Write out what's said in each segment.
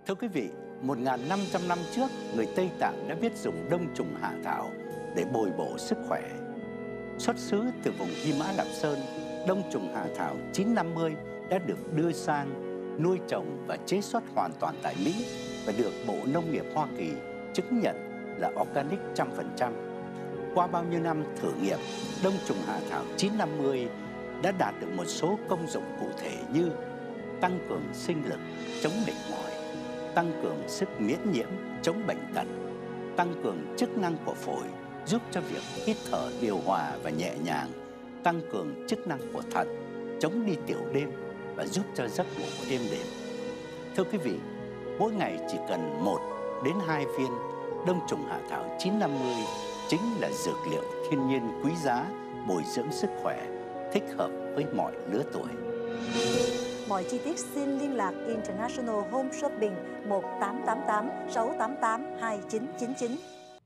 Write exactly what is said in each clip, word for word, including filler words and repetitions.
Thưa quý vị, một nghìn năm trăm năm trước, người Tây Tạng đã biết dùng đông trùng hạ thảo để bồi bổ sức khỏe. Xuất xứ từ vùng Hy Mã Lạp Sơn, đông trùng hạ thảo chín năm mươi đã được đưa sang nuôi trồng và chế xuất hoàn toàn tại Mỹ và được Bộ Nông nghiệp Hoa Kỳ chứng nhận là organic một trăm phần trăm. Qua bao nhiêu năm thử nghiệm, đông trùng hạ thảo chín năm mươi đã đạt được một số công dụng cụ thể như tăng cường sinh lực, chống mệt mỏi, tăng cường sức miễn nhiễm, chống bệnh tật, tăng cường chức năng của phổi, giúp cho việc hít thở điều hòa và nhẹ nhàng, tăng cường chức năng của thận, chống đi tiểu đêm và giúp cho giấc ngủ êm đềm. Thưa quý vị, mỗi ngày chỉ cần một đến hai viên đông trùng hạ thảo chín năm mươi chính là dược liệu thiên nhiên quý giá, bồi dưỡng sức khỏe, thích hợp với mọi lứa tuổi. Mọi chi tiết xin liên lạc International Home Shopping một tám tám tám sáu tám tám hai chín chín chín.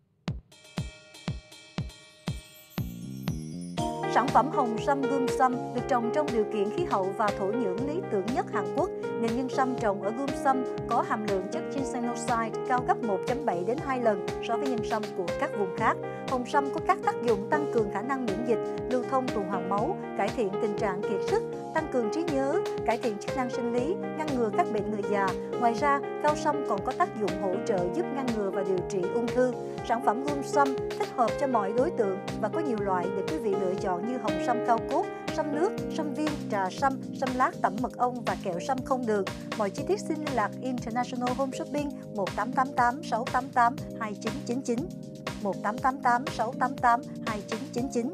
Sản phẩm hồng sâm Gum Sâm được trồng trong điều kiện khí hậu và thổ nhưỡng lý tưởng nhất Hàn Quốc. Nên nhân sâm trồng ở Gum Sâm có hàm lượng chất ginsenoside cao gấp một phẩy bảy đến hai lần so với nhân sâm của các vùng khác. Hồng sâm có các tác dụng tăng cường khả năng miễn dịch, lưu thông tuần hoàn máu, cải thiện tình trạng kiệt sức, tăng cường trí nhớ, cải thiện chức năng sinh lý, ngăn ngừa các bệnh người già. Ngoài ra, cao sâm còn có tác dụng hỗ trợ giúp ngăn ngừa và điều trị ung thư. Sản phẩm Gum Sâm thích hợp cho mọi đối tượng và có nhiều loại để quý vị lựa chọn như hồng sâm cao cốt, sâm nước, sâm viên, trà sâm, sâm lát tẩm mật ong và kẹo sâm không đường. Mọi chi tiết xin liên lạc International Home Shopping một tám tám tám sáu tám tám hai chín chín chín, một tám tám tám sáu tám tám hai chín chín chín.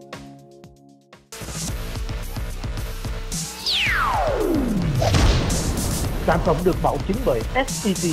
Sản phẩm được bảo chứng bởi ét e tê.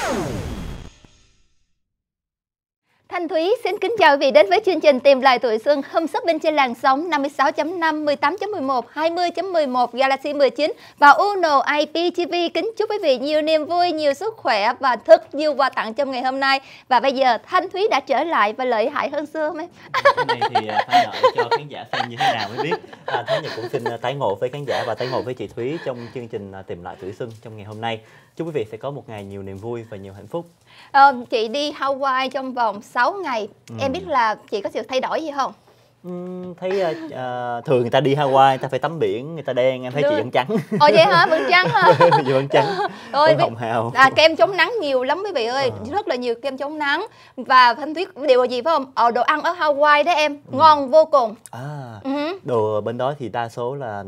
Thanh Thúy xin kính chào quý vị đến với chương trình Tìm lại tuổi xuân Home Shopping trên làn sóng năm mươi sáu chấm năm, mười tám chấm mười một, hai mươi chấm mười một, Galaxy mười chín và Uno i pê tê vê. Kính chúc quý vị nhiều niềm vui, nhiều sức khỏe và thật nhiều quà tặng trong ngày hôm nay. Và bây giờ Thanh Thúy đã trở lại và lợi hại hơn xưa mấy. Cái này thì phải đợi cho khán giả xem như thế nào mới biết. À, Thái Nhật cũng xin tái ngộ với khán giả và tái ngộ với chị Thúy trong chương trình Tìm lại tuổi xuân trong ngày hôm nay. Chúc quý vị sẽ có một ngày nhiều niềm vui và nhiều hạnh phúc. À, chị đi Hawaii trong vòng sáu ngày. Ừ. Em biết là chị có sự thay đổi gì không? Ừ, thấy uh, thường người ta đi Hawaii người ta phải tắm biển, người ta đen, em thấy Được. Chị vẫn trắng. Ồ vậy hả? Vẫn trắng hả? Chị vẫn trắng. Ôi, hồng hào. À, kem chống nắng nhiều lắm quý vị ơi, à. Rất là nhiều kem chống nắng. Và Thanh Thúy điều gì phải không? Ờ, đồ ăn ở Hawaii đó em, ừ. ngon vô cùng. À, ừ. Đồ bên đó thì đa số là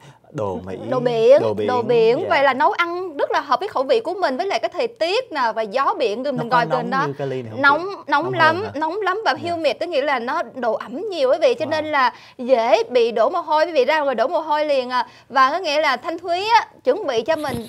đồ Mỹ, đồ biển, đồ biển, đồ biển. Dạ. Vậy là nấu ăn rất là hợp với khẩu vị của mình, với lại cái thời tiết nè và gió biển mình gọi gần đó nóng nóng nóng lắm, nóng lắm và dạ. humid, tức nghĩa là nó độ ẩm nhiều quý vị, cho wow. nên là dễ bị đổ mồ hôi, quý vị ra rồi đổ mồ hôi liền à. Và có nghĩa là Thanh Thúy á, chuẩn bị cho mình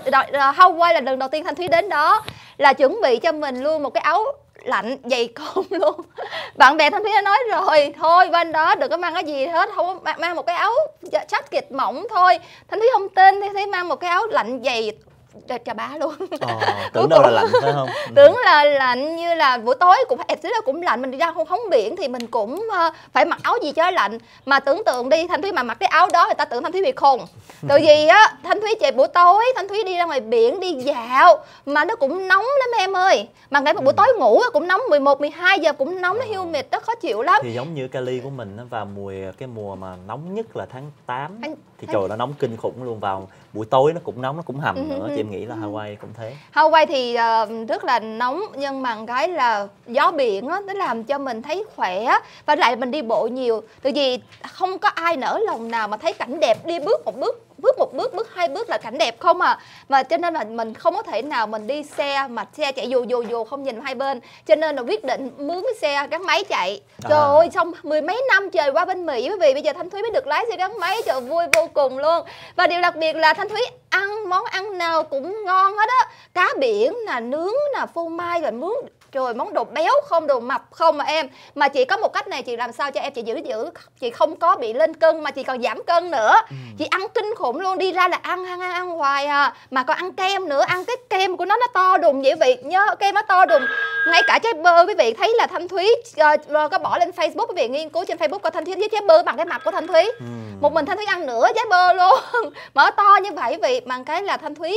Hawaii là lần đầu tiên Thanh Thúy đến đó, là chuẩn bị cho mình luôn một cái áo lạnh dày cộm luôn. Bạn bè Thanh Thúy đã nói rồi, thôi bên đó đừng có mang cái gì hết, không mang một cái áo jacket mỏng thôi. Thanh Thúy không tin, Thanh Thúy mang một cái áo lạnh dày chà bá luôn. Ờ, tưởng đâu là lạnh phải không? Tưởng là lạnh, như là buổi tối cũng phải là cũng lạnh, mình đi ra không phóng biển thì mình cũng uh, phải mặc áo gì cho lạnh. Mà tưởng tượng đi, Thanh Thúy mà mặc cái áo đó người ta tưởng Thanh Thúy bị khùng. Từ vì á, Thanh Thúy chạy buổi tối, Thanh Thúy đi ra ngoài biển đi dạo mà nó cũng nóng lắm em ơi. Mà ngay một buổi tối ngủ cũng nóng, mười một, mười hai giờ cũng nóng, nó humid, nó khó chịu lắm. Thì giống như Cali của mình nó vào mùa cái mùa mà nóng nhất là tháng tám Anh, thì trời nó nóng kinh khủng luôn, vào buổi tối nó cũng nóng, nó cũng hầm nữa. Chị em nghĩ là Hawaii cũng thế. Hawaii thì uh, rất là nóng, nhưng mà cái là gió biển á, nó làm cho mình thấy khỏe và lại mình đi bộ nhiều. Tại vì không có ai nỡ lòng nào mà thấy cảnh đẹp đi bước một bước bước một bước, bước hai bước là cảnh đẹp không à. Mà cho nên là mình không có thể nào mình đi xe mà xe chạy dù dù dù không nhìn hai bên, cho nên là quyết định mướn cái xe gắn máy chạy. Trời à. ơi, xong mười mấy năm trời qua bên Mỹ quý vị, bây giờ Thanh Thúy mới được lái xe gắn máy, trời vui vô cùng luôn. Và điều đặc biệt là Thanh Thúy ăn món ăn nào cũng ngon hết á, cá biển nè, nướng nè, phô mai rồi nướng. Trời, món đồ béo không, đồ mập không mà em. Mà chị có một cách này, chị làm sao cho em chị giữ giữ chị không có bị lên cân mà chị còn giảm cân nữa. ừ. Chị ăn kinh khủng luôn, đi ra là ăn ăn ăn, ăn hoài à. Mà còn ăn kem nữa, ăn cái kem của nó nó to đùng vậy vị. Nhớ kem nó to đùng. Ngay cả trái bơ quý vị thấy là Thanh Thúy uh, có bỏ lên Facebook, quý vị nghiên cứu trên Facebook coi Thanh Thúy với trái bơ bằng cái mặt của Thanh Thúy. ừ. Một mình Thanh Thúy ăn nửa trái bơ luôn. Mà to như vậy quý vị, bằng cái là Thanh Thúy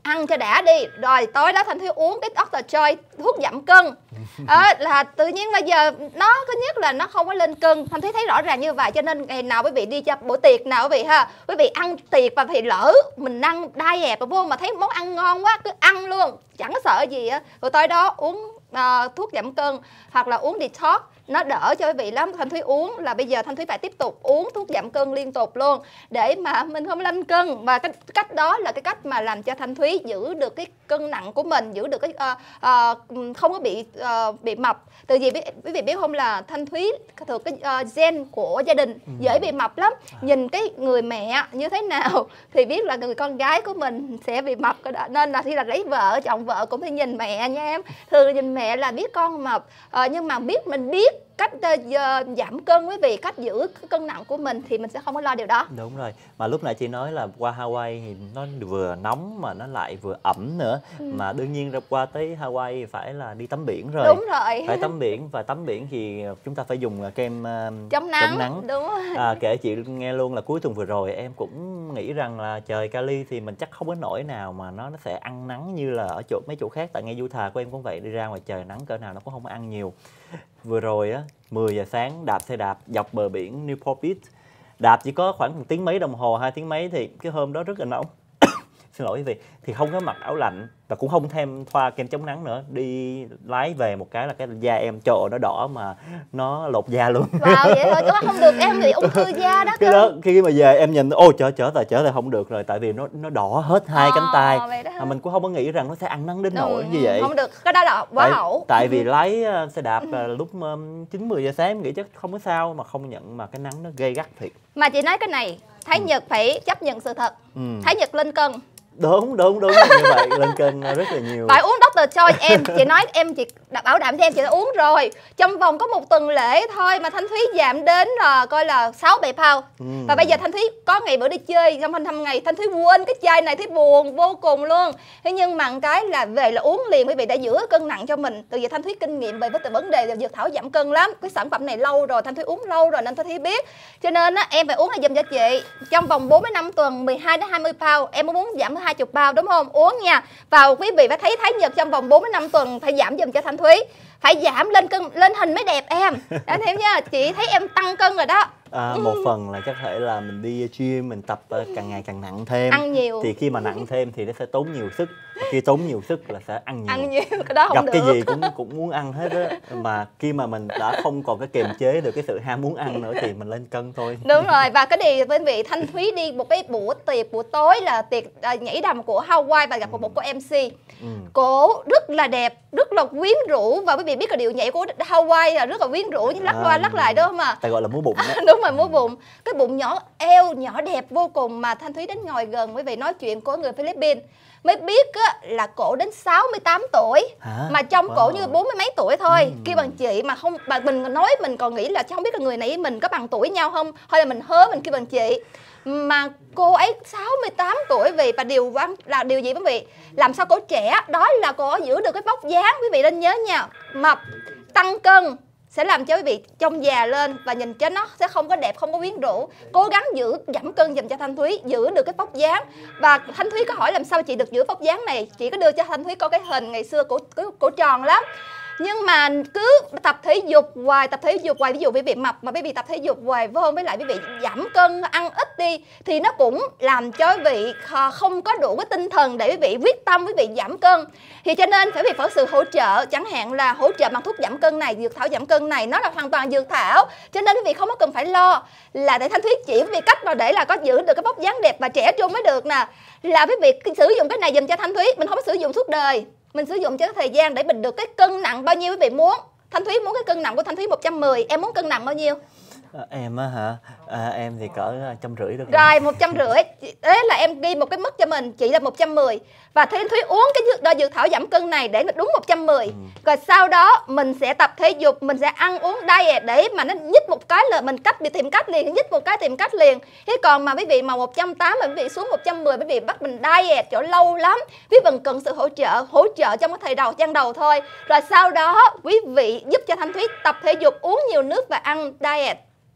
ăn cho đã đi. Rồi tối đó Thanh Thúy uống cái doctor Choi thuốc giảm cân. À, là tự nhiên bây giờ nó thứ nhất là nó không có lên cân. Thanh Thúy thấy rõ ràng như vậy, cho nên ngày nào quý vị đi cho bữa tiệc nào quý vị ha, quý vị ăn tiệc và thì lỡ mình ăn diet và vô mà thấy món ăn ngon quá cứ ăn luôn, chẳng sợ gì á. Rồi tối đó uống uh, thuốc giảm cân hoặc là uống detox, nó đỡ cho quý vị lắm. Thanh Thúy uống là bây giờ Thanh Thúy phải tiếp tục uống thuốc giảm cân liên tục luôn để mà mình không lên cân. Và cái cách đó là cái cách mà làm cho Thanh Thúy giữ được cái cân nặng của mình, giữ được cái uh, uh, không có bị uh, bị mập. Từ vì quý vị biết không là Thanh Thúy thuộc cái uh, gen của gia đình ừ. dễ bị mập lắm. Nhìn cái người mẹ như thế nào thì biết là người con gái của mình sẽ bị mập. Nên là khi là lấy vợ, chọn vợ cũng phải nhìn mẹ nha em. Thường nhìn mẹ là biết con mập, uh, nhưng mà biết mình biết cách uh, giảm cân quý vị, cách giữ cân nặng của mình thì mình sẽ không có lo điều đó. Đúng rồi. Mà lúc nãy chị nói là qua Hawaii thì nó vừa nóng mà nó lại vừa ẩm nữa. Ừ. Mà đương nhiên ra qua tới Hawaii phải là đi tắm biển rồi. Đúng rồi. Phải tắm biển, và tắm biển thì chúng ta phải dùng kem uh, chống nắng. Chống nắng. Đúng rồi. À, kể chị nghe luôn là cuối tuần vừa rồi em cũng nghĩ rằng là trời Cali thì mình chắc không có nổi nào mà nó nó sẽ ăn nắng như là ở chỗ mấy chỗ khác. Tại ngay Utah của em cũng vậy, đi ra ngoài trời nắng cỡ nào nó cũng không ăn nhiều. Vừa rồi á, mười giờ sáng đạp xe đạp dọc bờ biển Newport Beach. Đạp chỉ có khoảng một tiếng mấy đồng hồ, hai tiếng mấy thì cái hôm đó rất là nóng. Xin lỗi quý vị, thì không có mặc áo lạnh và cũng không thêm thoa kem chống nắng nữa. Đi lái về một cái là cái da em trộ nó đỏ mà nó lột da luôn. Wow, vậy thôi chứ không được, em bị ung thư da đó. Cái đó khi mà về em nhìn ô chở chở tài chở tài không được rồi, tại vì nó nó đỏ hết hai à, cánh tay. Mà mình cũng không có nghĩ rằng nó sẽ ăn nắng đến nỗi như vậy. Không được, cái đó là quá tại, ẩu. Tại vì lái xe đạp lúc chín mười giờ sáng em nghĩ chắc không có sao, mà không nhận mà cái nắng nó gây gắt thiệt. Mà chị nói cái này, Thái ừ. Nhật phải chấp nhận sự thật. Ừ. Thái Nhật lên cân. Đúng đúng đúng như vậy, lên cân rất là nhiều. Phải uống doctor Choi em, chị nói em chị bảo đảm cho em chị đã uống rồi. Trong vòng có một tuần lễ thôi mà Thanh Thúy giảm đến là coi là sáu bảy pound. Ừ. Và bây giờ Thanh Thúy có ngày bữa đi chơi trong hơn năm ngày Thanh Thúy quên cái chai này, thấy buồn vô cùng luôn. Thế nhưng mà cái là về là uống liền quý vị, đã giữ cân nặng cho mình. Từ giờ Thanh Thúy kinh nghiệm về vấn đề dược thảo giảm cân lắm. Cái sản phẩm này lâu rồi, Thanh Thúy uống lâu rồi nên Thanh Thúy biết. Cho nên á, em phải uống là dùm cho chị. Trong vòng bốn mươi lăm tuần mười hai đến hai mươi pound, em muốn giảm hai mươi pound đúng không? Uống nha. Và quý vị phải thấy Thái Nhật trong vòng bốn mươi lăm tuần phải giảm dùm cho Thanh Thúy. Phải giảm lên cân, lên hình mới đẹp em. Đã thấy nha, chị thấy em tăng cân rồi đó. À, một phần là chắc thể là mình đi gym, mình tập càng ngày càng nặng thêm. Ăn nhiều. Thì khi mà nặng thêm thì nó sẽ tốn nhiều sức. Khi tốn nhiều sức là sẽ ăn nhiều. Ăn nhiều, cái đó không gặp được. Cái gì cũng cũng muốn ăn hết á. Mà khi mà mình đã không còn cái kiềm chế được cái sự ham muốn ăn nữa thì mình lên cân thôi. Đúng rồi. Và cái điều quý vị, Thanh Thúy đi một cái buổi tiệc buổi tối là tiệc uh, nhảy đầm của Hawaii và gặp ừ. một cô em xê. Ừ. Cổ rất là đẹp, rất là quyến rũ. Và quý vị biết cái điệu nhảy của Hawaii là rất là quyến rũ, lắc à, loa lắc lại đó mà. Ta gọi là múa bụng đó. Đúng rồi, múa bụng. Cái bụng nhỏ, eo nhỏ đẹp vô cùng. Mà Thanh Thúy đến ngồi gần quý vị nói chuyện của người Philippines mới biết á, là cổ đến sáu mươi tám tuổi. Hả? Mà trong wow. cổ như bốn mươi mấy tuổi thôi. Ừ. Kêu bằng chị mà không, mà mình nói mình còn nghĩ là không biết là người này mình có bằng tuổi nhau không, hay là mình hớ mình kêu bằng chị. Mà cô ấy sáu mươi tám tuổi vì và điều là điều gì quý vị? Làm sao cổ trẻ? Đó là cô giữ được cái vóc dáng, quý vị nên nhớ nha. Mập, tăng cân sẽ làm cho quý vị trông già lên và nhìn cho nó sẽ không có đẹp, không có quyến rũ. Cố gắng giữ giảm cân dùm cho Thanh Thúy, giữ được cái vóc dáng. Và Thanh Thúy có hỏi làm sao chị được giữ vóc dáng này, chị có đưa cho Thanh Thúy có cái hình ngày xưa cổ, cổ, cổ tròn lắm. Nhưng mà cứ tập thể dục hoài, tập thể dục hoài, ví dụ quý vị mập mà quý vị tập thể dục hoài vô với lại quý vị giảm cân, ăn ít đi thì nó cũng làm cho quý vị không có đủ cái tinh thần để quý vị quyết tâm quý vị giảm cân. Thì cho nên phải vì phải sự hỗ trợ, chẳng hạn là hỗ trợ bằng thuốc giảm cân này, dược thảo giảm cân này, nó là hoàn toàn dược thảo. Cho nên quý vị không có cần phải lo là để Thanh Thúy chỉ quý vị cách nào để là có giữ được cái vóc dáng đẹp và trẻ trung mới được nè. Là quý vị sử dụng cái này dùm cho Thanh Thúy, mình không có sử dụng suốt đời. Mình sử dụng cho cái thời gian để mình được cái cân nặng bao nhiêu quý vị muốn. Thanh Thúy muốn cái cân nặng của Thanh Thúy một trăm mười, em muốn cân nặng bao nhiêu? À, em á hả? À, em thì cỡ trăm rưỡi được. Rồi một trăm rưỡi. Đấy là em ghi một cái mức cho mình, chỉ là một trăm mười. Và Thanh Thúy uống cái đo dược thảo giảm cân này để đúng một trăm mười. Ừ. Rồi sau đó mình sẽ tập thể dục, mình sẽ ăn uống diet để mà nó nhích một cái là mình cách đi tìm cách liền, nhích một cái tìm cách liền. Thế còn mà quý vị mà một trăm tám mươi mà quý vị xuống một trăm mười, quý vị bắt mình diet chỗ lâu lắm. Quý vị cần sự hỗ trợ, hỗ trợ trong cái thời đầu gian đầu thôi. Rồi sau đó quý vị giúp cho Thanh Thúy tập thể dục, uống nhiều nước và ăn diet.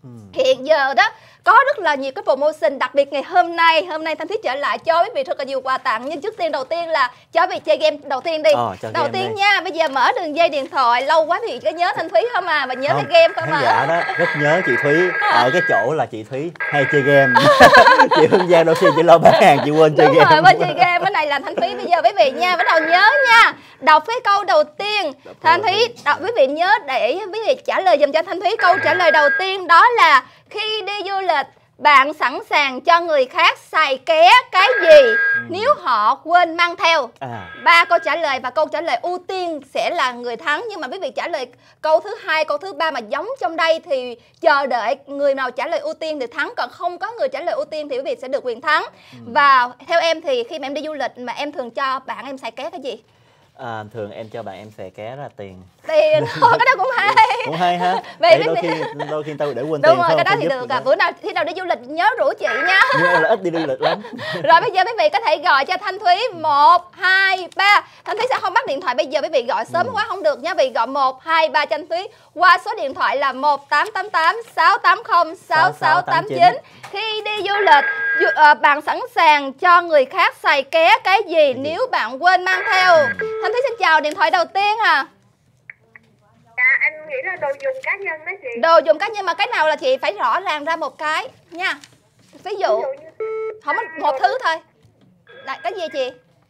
Ừ. Hiện giờ đó có rất là nhiều cái promotion, đặc biệt ngày hôm nay hôm nay Thanh Thúy trở lại cho quý vị rất là nhiều quà tặng. Nhưng trước tiên đầu tiên là cho quý vị chơi game đầu tiên đi. Ờ, đầu tiên đi. Nha, bây giờ mở đường dây điện thoại lâu quá thì có nhớ Thanh Thúy không à, và nhớ Không, cái game không khán à. giả đó rất nhớ chị Thúy ở cái chỗ là chị Thúy hay chơi game. Chị Hương Giang đôi khi chỉ lo bán hàng, chị quên chơi Đúng game. rồi, quên chơi game. Cái này là Thanh Thúy. Bây giờ quý vị nha, bắt đầu nhớ nha, đọc cái câu đầu tiên. Thanh Thúy đọc, quý vị nhớ để quý vị trả lời dùm cho Thanh Thúy. Câu trả lời đầu tiên đó là khi đi du lịch bạn sẵn sàng cho người khác xài ké cái gì ừ. nếu họ quên mang theo. À. Ba câu trả lời và câu trả lời ưu tiên sẽ là người thắng. Nhưng mà quý vị trả lời câu thứ hai, câu thứ ba mà giống trong đây thì chờ đợi người nào trả lời ưu tiên thì thắng. Còn không có người trả lời ưu tiên thì quý vị sẽ được quyền thắng. ừ. Và theo em thì khi mà em đi du lịch mà em thường cho bạn em xài ké cái gì? À, thường em cho bạn em xài ké là tiền. Tiền, thôi cái đó cũng hay. Cũng hay ha. Vậy đôi khi đôi khi tao để quên tiền. Đúng rồi, cái đó thì được à. Bữa nào khi nào đi du lịch nhớ rủ chị nha. Nhưng em là ít đi du lịch lắm. Rồi bây giờ quý vị có thể gọi cho Thanh Thúy một, hai, ba. Thanh Thúy sẽ không bắt điện thoại bây giờ, quý vị gọi sớm ừ. quá không được nha. Vì gọi một, hai, ba cho Thanh Thúy qua số điện thoại là một tám tám tám sáu tám không sáu sáu tám chín. Khi đi du lịch uh, bạn sẵn sàng cho người khác xài ké cái gì nếu bạn quên mang theo. Thanh Thúy xin chào, điện thoại đầu tiên à. Dạ, anh nghĩ là đồ dùng cá nhân đó chị. Đồ dùng cá nhân mà cái nào là chị phải rõ ràng ra một cái nha. Ví dụ, Ví dụ như... không có một thứ thôi. Là cái gì chị?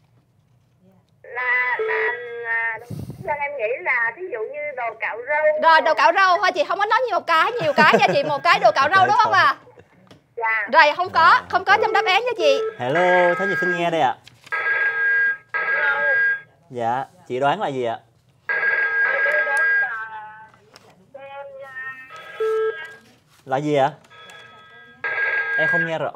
Là, là, là... em nghĩ là ví dụ như đồ cạo râu. Rồi đồ cạo râu thôi chị, không có nói nhiều cái, nhiều cái nha chị, một cái đồ cạo râu đúng không à? Dạ. Rồi không có, không có trong đáp án nha chị. Hello, Thái Nhi xin nghe đây ạ. Hello. Dạ, chị đoán là gì ạ? Là gì ạ? Em không nghe rõ.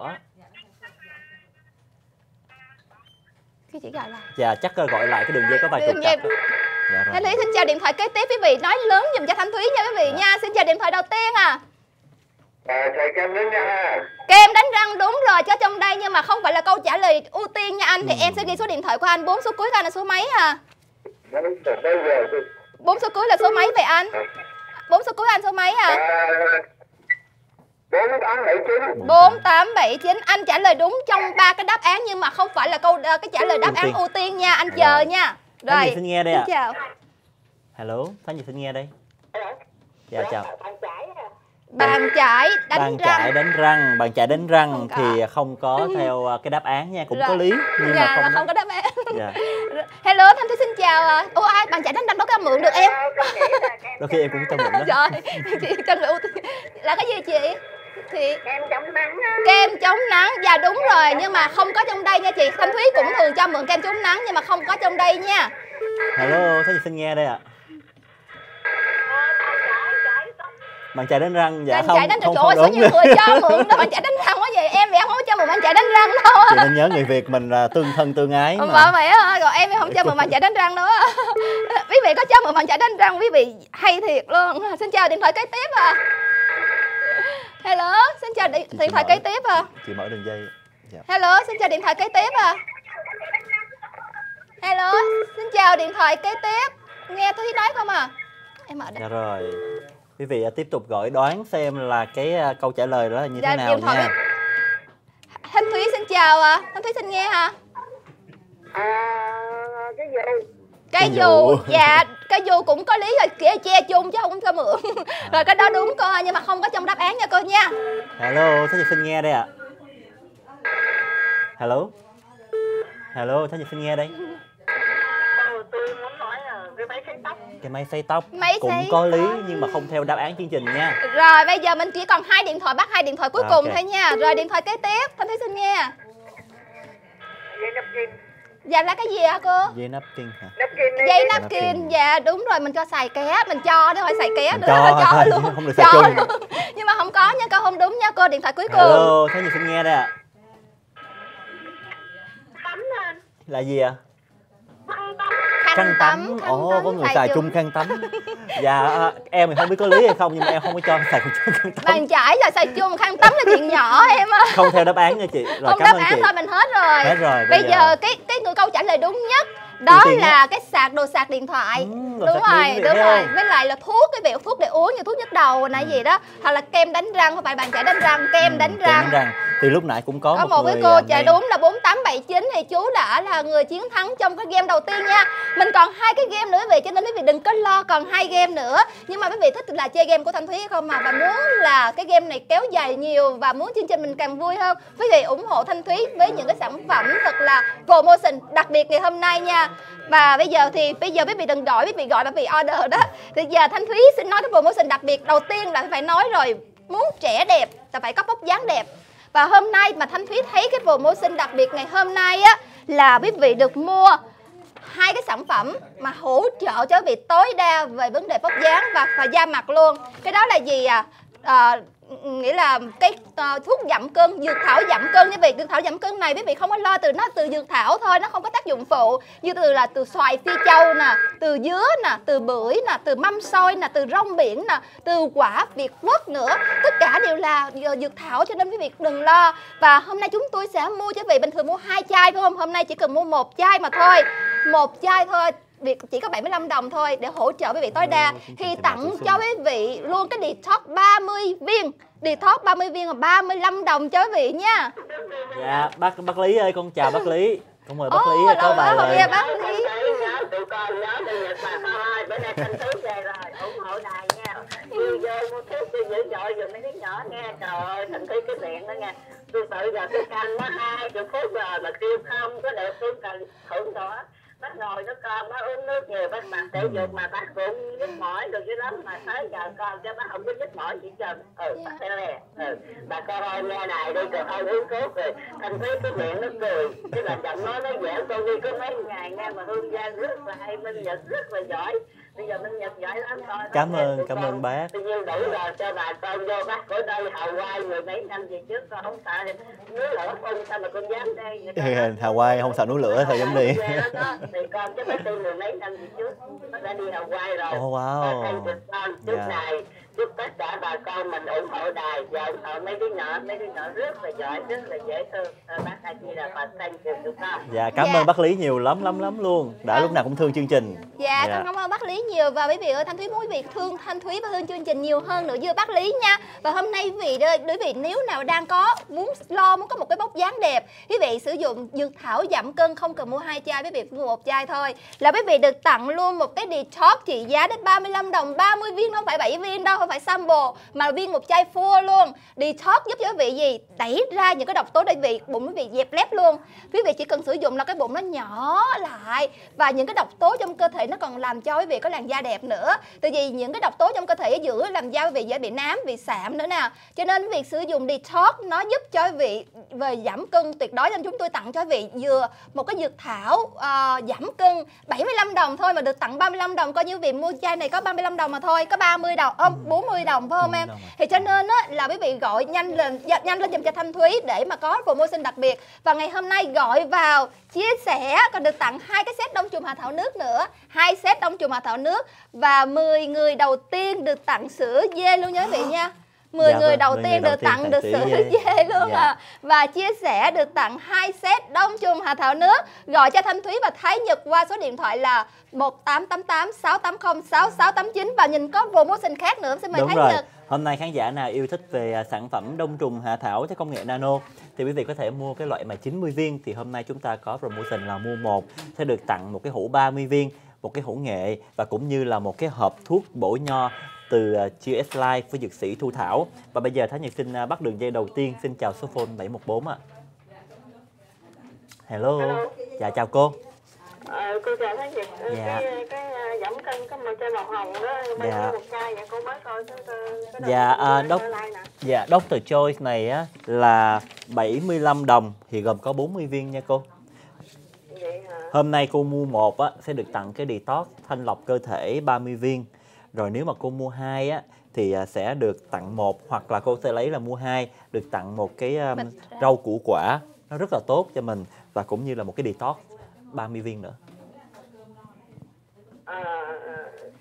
Cái chị gọi là. Dạ, chắc gọi lại cái đường dây có vài trục trặc. Dạ rồi. Thanh Thúy xin chào, điện thoại kế tiếp quý vị nói lớn giùm cho Thanh Thúy nha quý vị dạ. nha. Xin chào, điện thoại đầu tiên à. À, chào kem đánh răng. Kem đánh răng đúng rồi, cho trong đây nhưng mà không phải là câu trả lời ưu tiên nha anh. Thì ừ. em sẽ ghi số điện thoại của anh, bốn số cuối của anh là số mấy à? Bốn số cuối là số mấy vậy anh? Bốn số cuối anh số mấy à? bốn tám bảy chín. bốn tám bảy chín. Anh trả lời đúng trong ba cái đáp án nhưng mà không phải là câu cái trả lời đáp án ưu tiên nha. Anh chờ rồi. nha. Rồi. Thái Nhi xin nghe đây ạ. Xin chào. Hello, Thái Nhi xin nghe đây. Dạ chào. Bàn chải đánh bàn răng. chải đánh răng, bàn chải đánh răng không thì không có theo cái đáp án nha, cũng rồi. có lý nhưng dạ, mà không, không có đáp án. Dạ. Hello, Thanh Thúy xin chào. Ủa ai bàn chải đánh răng đó có mượn được em? Đôi khi em cũng cho mượn đó. Rồi, chị cần ưu tiên là cái gì chị? Thì kem chống nắng. Kem chống nắng, dạ đúng rồi, nhưng mà không có trong đây nha chị. Thanh Thúy cũng thường cho mượn kem chống nắng nhưng mà không có trong đây nha. Hello, Thái Nhi xin nghe đây ạ. Bàn chải đánh răng, dạ bàn không, chải đánh không, trời không, ơi, không số nhiều người cho mượn đó bàn chải đánh răng quá vậy. Em thì em không có cho mượn bàn chải đánh răng đâu. Chị nên nhớ người Việt mình là tương thân tương ái mà. Mà vậy á, rồi em thì không cho mượn bàn chải đánh răng đâu á. Quý vị có cho mượn bàn chải đánh răng, quý vị hay thiệt luôn. Xin chào, điện thoại kế tiếp à. Hello, xin chào điện, điện thoại kế tiếp à. Chị mở đường dây. Dạ. Hello, xin chào điện thoại kế tiếp à. Hello, xin chào điện thoại kế tiếp. Nghe tôi nói không à? Em mở đây. Dạ rồi. Quý vị tiếp tục gọi đoán xem là cái câu trả lời đó là như dạ, thế nào nha. Thanh Thúy xin chào ạ. À. Thanh Thúy xin nghe hả? À, cái dù. Cái dù, dạ, cái dù cũng có lý rồi, kia che chung chứ không có mượn. À. Rồi cái đó đúng cô, nhưng mà không có trong đáp án nha cô nha. Hello, Thái Nhi xin nghe đây ạ. À. Hello. Hello, Thái Nhi xin nghe đây. Tôi muốn nói là cái máy sấy tóc. Cái máy sấy tóc máy cũng sấy... có lý nhưng mà không theo đáp án chương trình nha. Rồi bây giờ mình chỉ còn hai điện thoại, bắt hai điện thoại cuối à, cùng okay. thôi nha. Rồi điện thoại kế tiếp, Thanh Thúy xin nghe. Dây napkin. Dạ là cái gì hả cô? Dây napkin hả? Napkin. Dây napkin, dạ đúng rồi, mình cho xài ké, mình cho chứ không phải xài ké nữa, cho, cho luôn. Không được xài chung. Luôn. Nhưng mà không có nha, câu không đúng nha cô, điện thoại cuối cùng. Hello, Thái Nhi xin nghe đây ạ. Tắm lên. Là gì ạ? Khăn, khăn tắm, ồ oh, có người xài chung khăn tắm. Dạ à, em thì không biết có lý hay không nhưng mà em không có cho xài chung khăn tắm. Bàn chải là xài chung khăn tắm là chuyện nhỏ em á. Không theo đáp án nha chị. Rồi, không cảm đáp ơn án chị. thôi mình hết rồi. Hết rồi. Bây, bây giờ, giờ cái cái câu trả lời đúng nhất Đó tiền là cái sạc đồ sạc điện thoại. Ừ, đồ đúng sạc rồi, điện đúng thấy rồi. không? Với lại là thuốc, cái việc thuốc để uống như thuốc nhức đầu này gì đó, hoặc là kem đánh răng, không phải bạn chạy đánh răng, kem Ừ, đánh kem răng. đánh răng. Thì lúc nãy cũng có, Có một, một cái người cô à, chạy đang- đúng là bốn tám bảy chín thì chú đã là người chiến thắng trong cái game đầu tiên nha. Mình còn hai cái game nữa quý vị, cho nên quý vị đừng có lo, còn hai game nữa. Nhưng mà quý vị thích là chơi game của Thanh Thúy không mà và muốn là cái game này kéo dài nhiều và muốn chương trình mình càng vui hơn, quý vị ủng hộ Thanh Thúy với những cái sản phẩm thật là promotion đặc biệt ngày hôm nay nha. Và bây giờ thì bây giờ quý vị đừng gọi, quý vị gọi là vì order đó. Thì giờ Thanh Thúy xin nói cái promotion đặc biệt đầu tiên là phải nói rồi, muốn trẻ đẹp là phải có vóc dáng đẹp. Và hôm nay mà Thanh Thúy thấy cái promotion đặc biệt ngày hôm nay á là quý vị được mua hai cái sản phẩm mà hỗ trợ cho quý vị tối đa về vấn đề vóc dáng và, và da mặt luôn. Cái đó là gì à? À nghĩa là cái uh, thuốc giảm cân, dược thảo giảm cân. Như vậy dược thảo giảm cân này quý vị không có lo, từ nó từ dược thảo thôi, nó không có tác dụng phụ, như từ là từ xoài phi châu nè, từ dứa nè, từ bưởi nè, từ mâm xôi nè, từ rong biển nè, từ quả việt quất nữa, tất cả đều là dược thảo, cho nên quý vị đừng lo. Và hôm nay chúng tôi sẽ mua cho quý vị, bình thường mua hai chai phải không, hôm nay chỉ cần mua một chai mà thôi, một chai thôi, việc chỉ có bảy mươi lăm đồng thôi để hỗ trợ quý vị tối đa. Thì tặng cho quý vị luôn cái detox ba mươi viên, detox ba mươi viên là ba mươi lăm đồng cho quý vị nha. Dạ bác bác Lý ơi, con chào bác Lý, con mời bác Ồ, Lý có vài rồi, lời. bác Lý. Nhớ tụi con nhớ đi Nhật bà con ơi, bữa nay Thanh Thúy về rồi, ủng hộ đài nha. Vui vô mua thuốc tôi dữ dội giùm mấy đứa nhỏ nghe. Trời ơi Thanh Thúy cái miệng đó nha. Tôi tự giờ tôi canh nó hai chục phút rồi mà kêu không có được, tôi cần thượng đó. Bác ngồi đó con, bác uống nước nhiều, bác mặc thể dục mà bác cũng nhức mỏi được cái lắm, mà tới giờ con cho bác không có nhức mỏi gì trơn. Ừ, bác thấy nè, ừ, bà con ơi nghe này đi, rồi thôi uống thuốc rồi. Thanh Thúy cái miệng nó cười, cái là giọng nói nó dẻo, con đi có mấy ngày nghe mà Hương Giang rất là hay, Minh Nhật rất là giỏi. Bây giờ Minh Nhật giỏi lắm thôi. Cảm ơn, cảm ơn bác. Bao nhiêu đủ rồi cho bà con vô bác ở đây hào quay mười mấy năm về trước, con không sợ núi lửa không, sao mà con dám đây. Hawaii không sợ núi lửa thôi dám đi. Thì con chứ bác đi mười mấy năm về trước, bác đã đi Hawaii rồi. Oh, wow. Con chúc Dạ. này, chúc tất cả bà con mình ủng hộ đài và ủng hộ mấy đứa nhỏ, mấy đứa nhỏ rất là giỏi, rất là dễ thương. Thôi bác A Di là bà xanh trường tụi con. Dạ cảm Dạ. ơn bác Lý nhiều lắm lắm lắm luôn, đã lúc nào cũng thương chương trình. Dạ, con cảm ơn bác Lý nhiều. Và quý vị ơi, Thanh Thúy muốn quý vị thương Thanh Thúy và thương chương trình nhiều hơn nữa với bác Lý nha. Và hôm nay quý vị ơi, quý vị nếu nào đang có muốn lo, muốn có một cái vóc dáng đẹp, quý vị sử dụng dược thảo giảm cân, không cần mua hai chai, quý vị mua một chai thôi là quý vị được tặng luôn một cái detox trị giá đến ba mươi lăm đồng, ba mươi viên, không phải bảy viên đâu, không phải sample mà viên một chai full luôn. Detox giúp cho quý vị gì đẩy ra những cái độc tố để quý vị bụng quý vị dẹp lép luôn. Quý vị chỉ cần sử dụng là cái bụng nó nhỏ lại và những cái độc tố trong cơ thể nó còn làm cho quý vị có làn da đẹp nữa. Tại vì những cái độc tố trong cơ thể ở giữa làm da quý vị dễ bị nám, bị sạm nữa nè. Cho nên việc sử dụng detox nó giúp cho quý vị về giảm cân tuyệt đối, nên chúng tôi tặng cho quý vị vừa một cái dược thảo uh, giảm cân bảy mươi lăm đồng thôi mà được tặng ba mươi lăm đồng, coi như quý vị mua chai này có ba mươi lăm đồng mà thôi, có ba mươi đồng, ôm bốn mươi đồng phải không em? Thì cho nên á là quý vị gọi nhanh lên nhanh lên giùm cho Thanh Thúy để mà có promotion đặc biệt. Và ngày hôm nay gọi vào chia sẻ còn được tặng hai cái set đông trùng hạ thảo nước nữa, hai set đông trùng hạ thảo nước và mười người đầu tiên được tặng sữa dê luôn nha quý vị nha. mười Dạ người vâng, đầu mười tiên người đầu được tiên tặng tặng được sữa sữa dê. dê luôn Dạ. à. Và chia sẻ được tặng hai set đông trùng hạ thảo nước. Gọi cho Thanh Thúy và Thái Nhật qua số điện thoại là một tám tám tám sáu tám không sáu sáu tám chín. Và nhìn có promotion khác nữa, xin mời Đúng Thái rồi. Nhật. Hôm nay khán giả nào yêu thích về à, sản phẩm đông trùng hạ thảo theo công nghệ nano thì quý vị có thể mua cái loại mà chín mươi viên. Thì hôm nay chúng ta có promotion là mua một sẽ được tặng một cái hũ ba mươi viên, một cái hũ nghệ và cũng như là một cái hộp thuốc bổ nho từ uh, giê ét Life với dược sĩ Thu Thảo. Và bây giờ Thái Nhật xin uh, bắt đường dây đầu tiên. Xin chào số phone bảy một bốn ạ. Hello. Hello. Dạ chào cô. Ờ, cô chào Thái Nhật. Ờ, Dạ. cái cái uh, giảm cân có một chai màu hồng đó, bao Dạ. nhiêu một chai vậy cô mới coi cái cái Dạ, à, đốc- nè. Dạ, doctor Choice này á là bảy mươi lăm đồng thì gồm có bốn mươi viên nha cô. Vậy hả? Hôm nay cô mua một á sẽ được tặng cái detox thanh lọc cơ thể ba mươi viên. Rồi nếu mà cô mua hai á thì à, sẽ được tặng một, hoặc là cô sẽ lấy là mua hai được tặng một cái um, Bịch rau củ quả nó rất là tốt cho mình và cũng như là một cái detox ba mươi viên nữa. Ờ, ờ,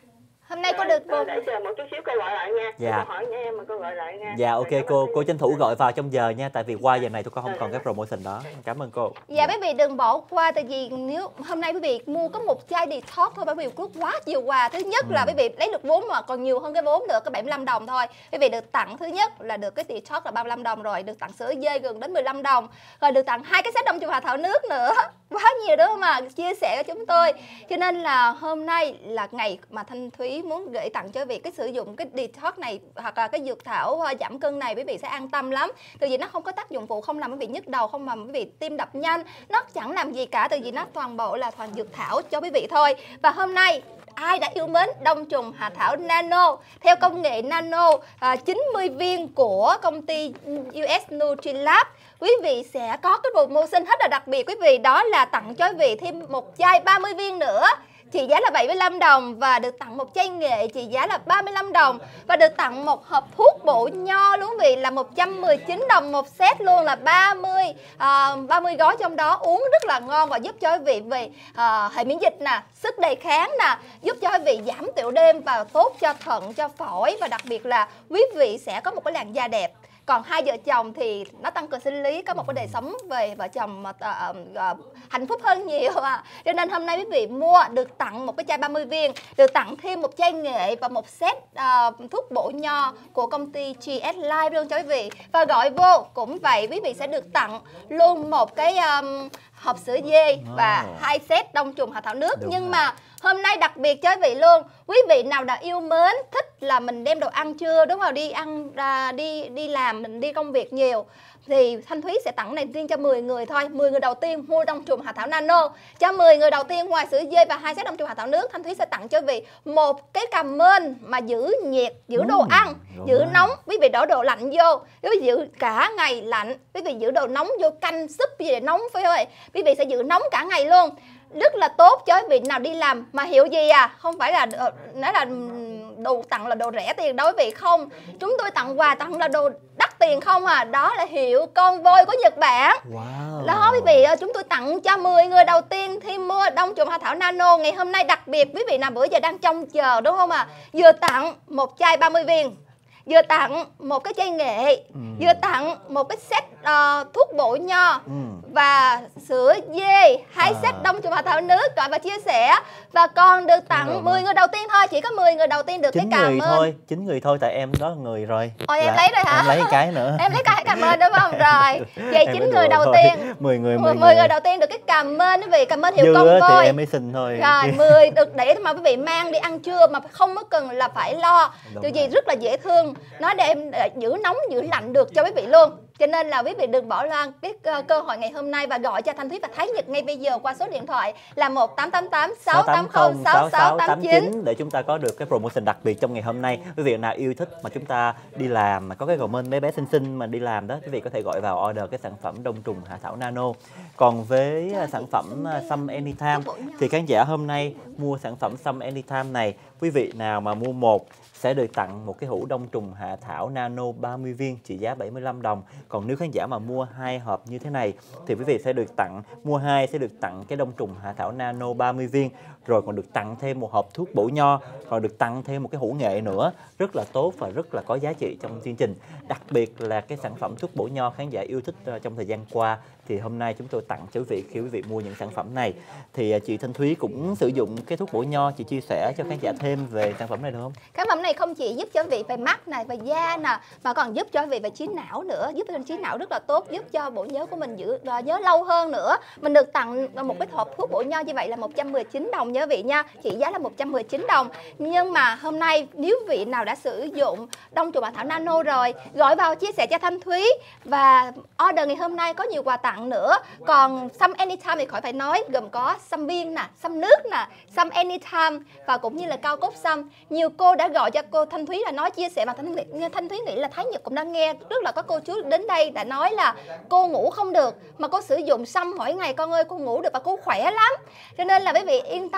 Hôm nay có được Rồi, vô. để chờ một chút xíu cô gọi lại nha. Dạ. Cô hỏi nha em mà cô gọi lại nha. Dạ ok Rồi, cảm cô, ơn cô tranh thủ gọi vào trong giờ nha, tại vì qua giờ này tôi không còn cái promotion đó. Cảm ơn cô. Dạ quý vị đừng bỏ qua, tại vì nếu hôm nay quý vị mua có một chai detox thôi, bởi vì có quá nhiều quà. Thứ nhất Ừ. là quý vị lấy được vốn mà còn nhiều hơn cái vốn nữa, có bảy mươi lăm đồng thôi. Quý vị được tặng thứ nhất là được cái detox là ba mươi lăm đồng rồi, được tặng sữa dê gần đến mười lăm đồng, rồi được tặng hai cái set đông trùng hạ thảo nước nữa. Quá nhiều đó mà chia sẻ cho chúng tôi. Cho nên là hôm nay là ngày mà Thanh Thúy muốn gửi tặng cho quý vị cái sử dụng cái detox này hoặc là cái dược thảo uh, giảm cân này, quý vị sẽ an tâm lắm. Từ vì nó không có tác dụng phụ, không làm quý vị nhức đầu, không làm quý vị tim đập nhanh, nó chẳng làm gì cả, từ vì nó toàn bộ là toàn dược thảo cho quý vị thôi. Và hôm nay ai đã yêu mến đông trùng hạ thảo nano theo công nghệ nano à, chín mươi viên của công ty u ét Nutrilab, quý vị sẽ có cái promotion hết là đặc biệt quý vị, đó là tặng cho quý vị thêm một chai ba mươi viên nữa trị giá là bảy mươi lăm đồng, và được tặng một chai nghệ trị giá là ba mươi lăm đồng, và được tặng một hộp thuốc bổ nho luôn quý vị là một trăm mười chín đồng một set luôn, là ba mươi à, ba mươi gói, trong đó uống rất là ngon và giúp cho quý vị về à, hệ miễn dịch nè, sức đề kháng nè, giúp cho quý vị giảm tiểu đêm và tốt cho thận, cho phổi, và đặc biệt là quý vị sẽ có một cái làn da đẹp. Còn hai vợ chồng thì nó tăng cường sinh lý, có một cái đời sống về vợ chồng mà uh, uh, hạnh phúc hơn nhiều à. Cho nên hôm nay quý vị mua được tặng một cái chai ba mươi viên, được tặng thêm một chai nghệ và một set uh, thuốc bổ nho của công ty giê ét Life luôn cho quý vị. Và gọi vô cũng vậy, quý vị sẽ được tặng luôn một cái um, hộp sữa dê và hai set đông trùng hạ thảo nước. Đúng Nhưng rồi. mà hôm nay đặc biệt cho quý vị luôn, quý vị nào đã yêu mến, thích là mình đem đồ ăn trưa, đúng không? Đi ăn, à, đi đi làm, mình đi công việc nhiều, thì Thanh Thúy sẽ tặng này riêng cho mười người thôi. mười người đầu tiên mua đông trùng hạ thảo nano. Cho mười người đầu tiên ngoài sữa dê và hai set đông trùng hạ thảo nước, Thanh Thúy sẽ tặng cho quý vị một cái càm mên mà giữ nhiệt, giữ đồ Ừm, ăn, đúng giữ rồi. nóng. Quý vị đổ đồ lạnh vô, quý vị giữ cả ngày lạnh, quý vị giữ đồ nóng vô, canh súp gì để nóng phải không ạ? Quý vị sẽ giữ nóng cả ngày luôn. Rất là tốt cho quý vị nào đi làm mà hiệu gì à, không phải là nói là đồ tặng là đồ rẻ tiền đâu quý vị, không, chúng tôi tặng quà tặng là đồ đắt tiền không à, đó là hiệu con voi của Nhật Bản. Wow. Đó quý vị, chúng tôi tặng cho mười người đầu tiên khi mua đông trùng hạ thảo nano ngày hôm nay. Đặc biệt quý vị nào bữa giờ đang trông chờ đúng không ạ, à? Vừa tặng một chai ba mươi viên, vừa tặng một cái chai nghệ, Ừ. vừa tặng một cái set uh, thuốc bổ nho, Ừ. và sữa dê, hai À. set đông trùng hạ thảo nước, gọi và chia sẻ, và còn được Rồi, tặng mười người đầu tiên thôi, chỉ có mười người đầu tiên được chín cái cà người mên. thôi, chín người thôi, tại em đó người rồi. Ôi, em Là lấy rồi hả? Em lấy cái nữa. Em lấy cái cà mên đúng không? Rồi, vậy Em chín mới người đùa đầu thôi. tiên, mười người, mười mười người người. đầu tiên được cái cà mên quý vị, cà mên hiệu Dư con á voi. thì em mới xin thôi. Rồi, mười được để mà quý vị mang đi ăn trưa mà không có cần là phải lo. Đúng Từ rồi. vì rất là dễ thương, nó đem để giữ nóng giữ lạnh được cho quý vị luôn. Cho nên là quý vị đừng bỏ lỡ cái uh, cơ hội ngày hôm nay và gọi cho Thanh Thúy và Thái Nhật ngay bây giờ qua số điện thoại là một tám tám tám sáu tám không sáu sáu tám chín. để chúng ta có được cái promotion đặc biệt trong ngày hôm nay. Quý vị nào yêu thích mà chúng ta đi làm mà có cái comment bé bé xinh xinh mà đi làm đó, quý vị có thể gọi vào order cái sản phẩm đông trùng hạ thảo nano. Còn với uh, sản phẩm uh, Some Anytime thì khán giả hôm nay mua sản phẩm Some Anytime này, quý vị nào mà mua một sẽ được tặng một cái hũ đông trùng hạ thảo nano ba mươi viên trị giá bảy mươi lăm đồng. Còn nếu khán giả mà mua hai hộp như thế này thì quý vị sẽ được tặng, mua hai sẽ được tặng cái đông trùng hạ thảo nano ba mươi viên, rồi còn được tặng thêm một hộp thuốc bổ nho, rồi được tặng thêm một cái hũ nghệ nữa. Rất là tốt và rất là có giá trị trong chương trình. Đặc biệt là cái sản phẩm thuốc bổ nho khán giả yêu thích trong thời gian qua thì hôm nay chúng tôi tặng cho quý vị khi quý vị mua những sản phẩm này. Thì chị Thanh Thúy cũng sử dụng cái thuốc bổ nho, chị chia sẻ cho khán giả thêm về sản phẩm này được không? Sản phẩm này không chỉ giúp cho quý vị về mắt này, về da nè, mà còn giúp cho quý vị về trí não nữa, giúp cho trí não rất là tốt, giúp cho bộ nhớ của mình giữ nhớ lâu hơn nữa. Mình được tặng một cái hộp thuốc bổ nho như vậy là một trăm mười chín đồng nhớ vị nha, trị giá là một trăm mười chín đồng. Nhưng mà hôm nay nếu vị nào đã sử dụng đông trùng hạ thảo nano rồi, gọi vào chia sẻ cho Thanh Thúy và order ngày hôm nay có nhiều quà tặng nữa. Còn Some Anytime thì khỏi phải nói, gồm có sâm viên nè, sâm nước nè, Some Anytime và cũng như là cao cốt sâm. Nhiều cô đã gọi cho cô Thanh Thúy là nói chia sẻ mà Thanh, Thanh Thúy nghĩ là Thái Nhật cũng đang nghe. Rất là có cô chú đến đây đã nói là cô ngủ không được mà cô sử dụng sâm mỗi ngày con ơi cô ngủ được và cô khỏe lắm. Cho nên là quý vị yên tâm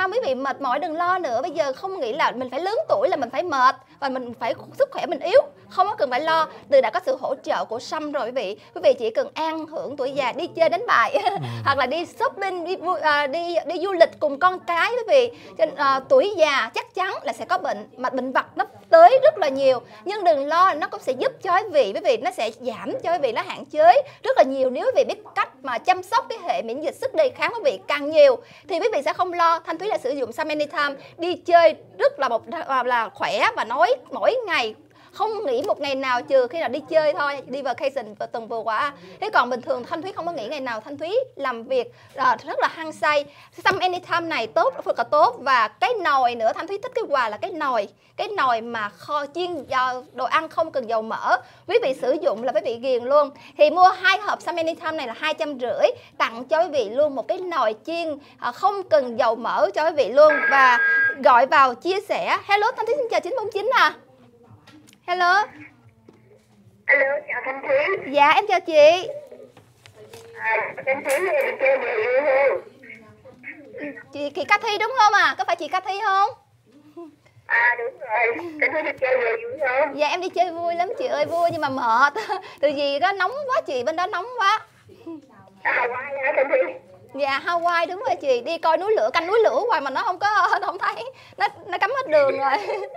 quý vị mệt mỏi đừng lo nữa. Bây giờ không nghĩ là mình phải lớn tuổi là mình phải mệt và mình phải sức khỏe mình yếu, không có cần phải lo. Từ đã có sự hỗ trợ của Sâm rồi quý vị. Quý vị chỉ cần an hưởng tuổi già, đi chơi đánh bài ừ. hoặc là đi shopping, đi à, đi đi du lịch cùng con cái quý vị. À, tuổi già chắc chắn là sẽ có bệnh, mà bệnh vặt nó tới rất là nhiều, nhưng đừng lo, nó cũng sẽ giúp cho quý vị quý vị nó sẽ giảm cho quý vị, nó hạn chế rất là nhiều. Nếu quý vị biết cách mà chăm sóc cái hệ miễn dịch, sức đề kháng quý vị càng nhiều thì quý vị sẽ không lo. Thanh Thúy đã sử dụng Sâm Anytime đi chơi rất là một là khỏe, và nói mỗi ngày không nghỉ một ngày nào trừ khi nào đi chơi thôi, đi vacation vào tuần vừa qua. Thế còn bình thường Thanh Thúy không có nghỉ ngày nào. Thanh Thúy làm việc à, rất là hăng say. Sâm Anytime này tốt, rất là tốt. Và cái nồi nữa, Thanh Thúy thích cái quà là cái nồi, cái nồi mà kho chiên đồ ăn không cần dầu mỡ. Quý vị sử dụng là quý vị ghiền luôn. Thì mua hai hộp Sâm Anytime này là hai trăm rưỡi, tặng cho quý vị luôn một cái nồi chiên à, không cần dầu mỡ cho quý vị luôn. Và gọi vào chia sẻ. Hello Thanh Thúy xin chào chín bốn chín à. Hello. Alo, chào Thanh Thúy. Dạ em chào chị. À, Thanh Thúy này đi chơi về yêu không? Chị chị Cathy đúng không à? Có phải chị Cathy không? À đúng rồi. Thanh Thúy đi chơi về vui không? Dạ em đi chơi vui lắm chị ơi, vui nhưng mà mệt. Từ vì đó nóng quá chị, bên đó nóng quá. À, Hawaii hả Thanh Thúy? Dạ Hawaii đúng rồi chị, đi coi núi lửa, canh núi lửa hoài mà nó không có không thấy, nó nó cấm hết đường rồi.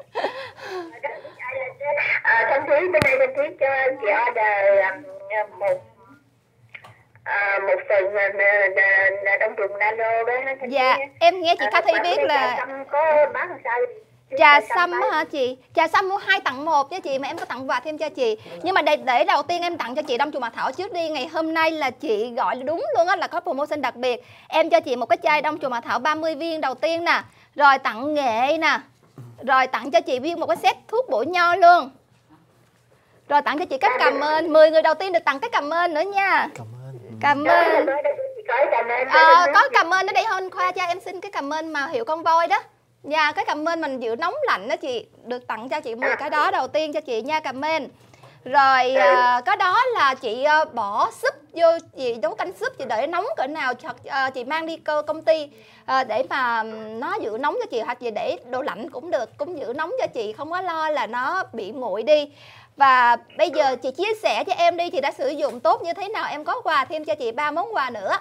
À, Thanh Thúy bên đây Thanh Thúy cho chị order um, một à, một phần uh, đông trùng nano đó. Dạ em nghe chị Cathy biết là có bán làm sao? Trà Sâm á hả chị? Trà Sâm mua hai tặng một nha chị, mà em có tặng quà thêm cho chị. Nhưng mà để, để đầu tiên em tặng cho chị đông trùng hạ thảo trước đi. Ngày hôm nay là chị gọi đúng luôn á, là có promotion đặc biệt. Em cho chị một cái chai đông trùng hạ thảo ba mươi viên đầu tiên nè. Rồi tặng nghệ nè. Rồi tặng cho chị viên một cái set thuốc bổ nho luôn. Rồi tặng cho chị cái cảm ơn. mười người đầu tiên được tặng cái cảm ơn nữa nha. Cảm ơn. Cảm ơn. À, có cảm ơn ở đây hơn Khoa cho em xin cái cảm ơn mà hiệu con voi đó. Dạ, cái cảm ơn mình giữ nóng lạnh đó chị, được tặng cho chị mười cái đó đầu tiên cho chị nha, cảm ơn. Rồi à, cái đó là chị à, bỏ súp vô, chị nấu canh súp, chị để nóng cỡ nào hoặc à, chị mang đi cơ công ty à, để mà nó giữ nóng cho chị, hoặc chị để đồ lạnh cũng được, cũng giữ nóng cho chị, không có lo là nó bị nguội đi. Và bây giờ chị chia sẻ cho em đi, chị đã sử dụng tốt như thế nào, em có quà thêm cho chị ba món quà nữa.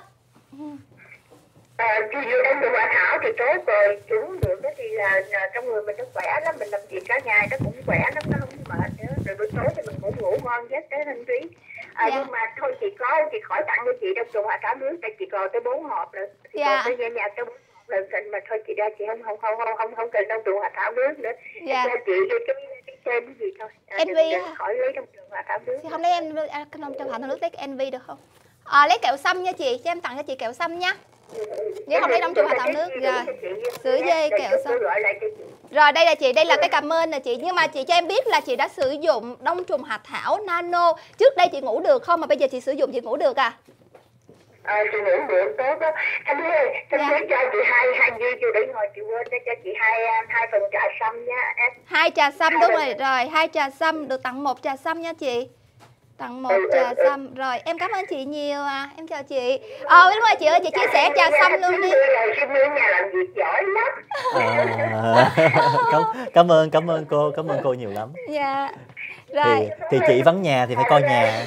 À, khi vô đông trùng hạ thảo thì tốt rồi, chúng được đó thì là, là trong người mình nó khỏe lắm, mình làm việc cả ngày nó cũng khỏe lắm, nó không mệt nữa. Rồi buổi tối thì mình cũng ngủ ngon giấc đấy Thanh Thúy. À, dạ. Nhưng mà thôi chị có chị khỏi tặng cho chị đông trùng hạ thảo nước, tại chị còn tới bốn hộp rồi. Chị dạ. còn tới nhà tới bốn hộp lần mà thôi chị ra chị không không không không không, không cần đông trùng hạ thảo nước nữa. Dạ. Cho chị cái cái cái thêm cái gì thôi. À, en vê khỏi lấy đông trùng hạ thảo nước. Thì không lấy em đông trùng hạ thảo nước, lấy en vê được không? À, lấy kẹo sâm nha chị, cho em tặng cho chị kẹo sâm nha. Nếu không lấy đông trùng hạ thảo nước rồi sữa dây kẹo sâm. Rồi đây là chị, đây là cái cảm ơn nè chị. Nhưng mà chị cho em biết là chị đã sử dụng đông trùng hạ thảo nano. Trước đây chị ngủ được không, mà bây giờ chị sử dụng chị ngủ được à? À, chị ngủ được tốt đó. Thanh Thúy ơi, Thanh Thúy cho chị hai hai dư chưa để ngồi chị quên cho chị hai hai phần trà sâm nha em. Hai trà sâm đúng rồi, rồi hai trà sâm được tặng một trà sâm nha chị. Tặng một trà sâm. Rồi em cảm ơn chị nhiều à. Em chào chị. Ờ đúng rồi chị ơi, chị chia sẻ trà sâm luôn đi. À, cảm, cảm ơn cảm ơn cô, cảm ơn cô nhiều lắm. Dạ. Rồi. Thì, thì chị vắng nhà thì phải coi nhà.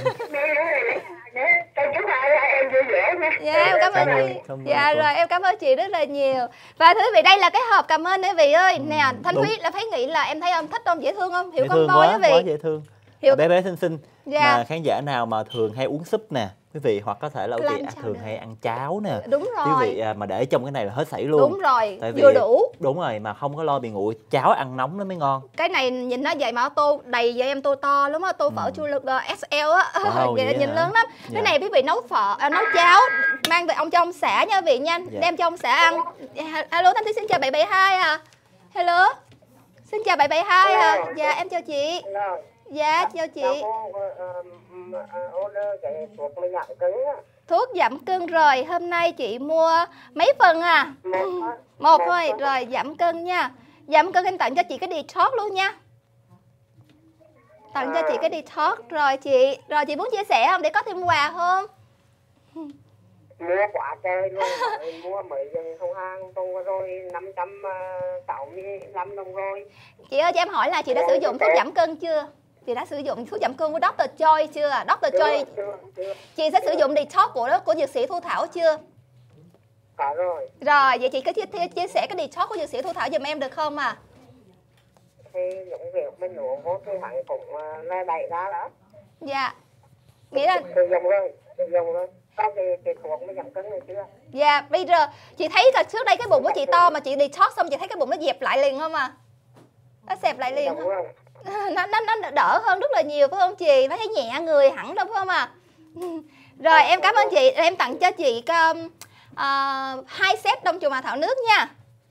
Dạ em cảm ơn chị. Dạ rồi em cảm ơn chị rất là nhiều. Và thưa quý vị, đây là cái hộp cảm ơn quý vị ơi. Nè Thanh Thúy là thấy nghĩ là em thấy không, thích không, dễ thương không? Hiểu con voi quý vị. Quá dễ thương. Hiểu... bé bé xinh xinh. Dạ. Mà khán giả nào mà thường hay uống súp nè quý vị, hoặc có thể là quý vị thường được. hay ăn cháo nè. Đúng rồi. Quý vị mà để trong cái này là hết sảy luôn. Đúng rồi. Tại vì, vừa đủ. Đúng rồi, mà không có lo bị nguội, cháo ăn nóng nó mới ngon. Cái này nhìn nó vậy mà tô đầy vậy em, tô to lắm á, tô phở ừ. chua lực ét eo á. Wow, vậy vậy nhìn hả? Lớn lắm. Dạ. Cái này quý vị nấu phở, à, nấu cháo mang về ông cho ông xã nha quý vị nha. Dạ. Đem cho ông xã ăn. Alo Thanh Thúy xin chào bảy bảy hai à. Hello. Xin chào bảy bảy hai à. Dạ em chào chị. Dạ chào chị. Thuốc giảm cân rồi, hôm nay chị mua mấy phần à? Một thôi, rồi giảm cân nha. Giảm cân em tặng cho chị cái detox luôn nha. Tặng cho chị cái detox rồi chị. Rồi chị muốn chia sẻ không để có thêm quà không? mua quả trời luôn, rồi mua mấy dân không hàng tuần rồi năm trăm sáu mươi lăm đồng rồi. Chị ơi cho em hỏi là chị đã sử dụng thuốc giảm cân chưa? Chị đã sử dụng thuốc giảm cân của doctor Choi chưa? doctor Choi Chưa, chưa. chị sẽ sử dụng detox của đó của dược sĩ Thu Thảo chưa? Có rồi. Rồi vậy chị cứ chia, chia, chia sẻ cái detox của dược sĩ Thu Thảo giùm em được không à? Thì những việc mình uống vô thì hắn cũng ờ, là đẩy ra đó. Dạ. Nghĩa là Sử dụng rồi, sử dụng rồi. Có cái, cái thuốc mới giảm cân này chưa? dạ bây giờ chị thấy là trước đây cái bụng của chị to mà chị detox xong chị thấy cái bụng nó dẹp lại liền không à? Nó xẹp lại liền Đúng không? rồi. nó, nó nó đỡ hơn rất là nhiều phải không chị? Nó thấy nhẹ người hẳn đâu phải không à? Rồi em cảm ơn chị, em tặng cho chị um, uh, hai set đông trùng hạ thảo nước nha.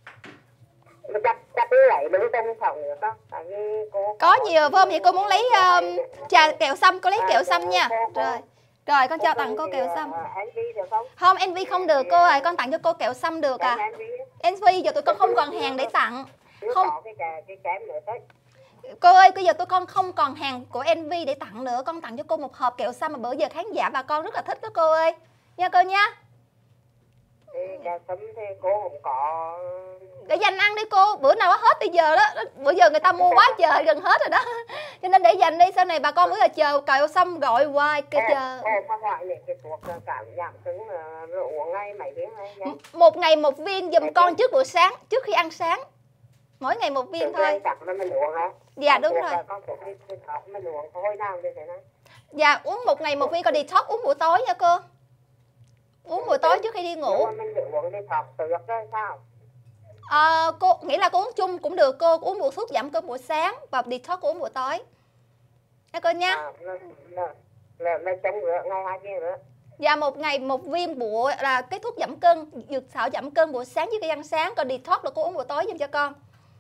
Chắc chắc lấy đúng trong phòng nữa đó. Tại vì cô Có nhiều phải không? Vậy cô muốn lấy um, trà kẹo sâm, cô lấy kẹo sâm nha. Rồi. Rồi con cho tặng cô kẹo sâm. Anh đi được không? Không, Envy không được cô ơi, con tặng cho cô kẹo sâm được à. Anh đi. Envy giờ tụi con không còn hàng để tặng. Không. Có cái cái cái kém nữa đấy. Cô ơi, bây giờ tụi con không còn hàng của Envy để tặng nữa. Con tặng cho cô một hộp kẹo sâm mà bữa giờ khán giả bà con rất là thích đó cô ơi. Nha cô nha. Thì kẹo sâm thì cô không có. Để dành ăn đi cô, bữa nào nó hết bây giờ đó. Bữa giờ người ta mua quá trời gần hết rồi đó. Cho nên để dành đi, sau này bà con bữa giờ chờ kẹo sâm gọi hoài cái chờ. Em có gọi những cái thuốc cảm giảm cứng rồi uống ngay mấy tiếng hay nha. Một ngày một viên giùm con trước bữa sáng, trước khi ăn sáng. Mỗi ngày một viên thôi. Mình uống hả? Dạ đúng rồi. Con thuốc mình uống thôi nào như thế này. Dạ uống một ngày một viên, còn detox uống buổi tối nha cô. Uống buổi tối trước khi đi ngủ. Mình uống detox từ được đó sao? À, cô nghĩ là cô uống chung cũng được cô, uống một thuốc giảm cân buổi sáng và detox uống buổi tối. Nha cô nha. À, là, là, là trong nữa, ngày hai viên nữa. Dạ một ngày một viên bụa là cái thuốc giảm cân, dược thảo giảm cân buổi sáng trước khi ăn sáng, còn detox là cô uống buổi tối giùm cho con.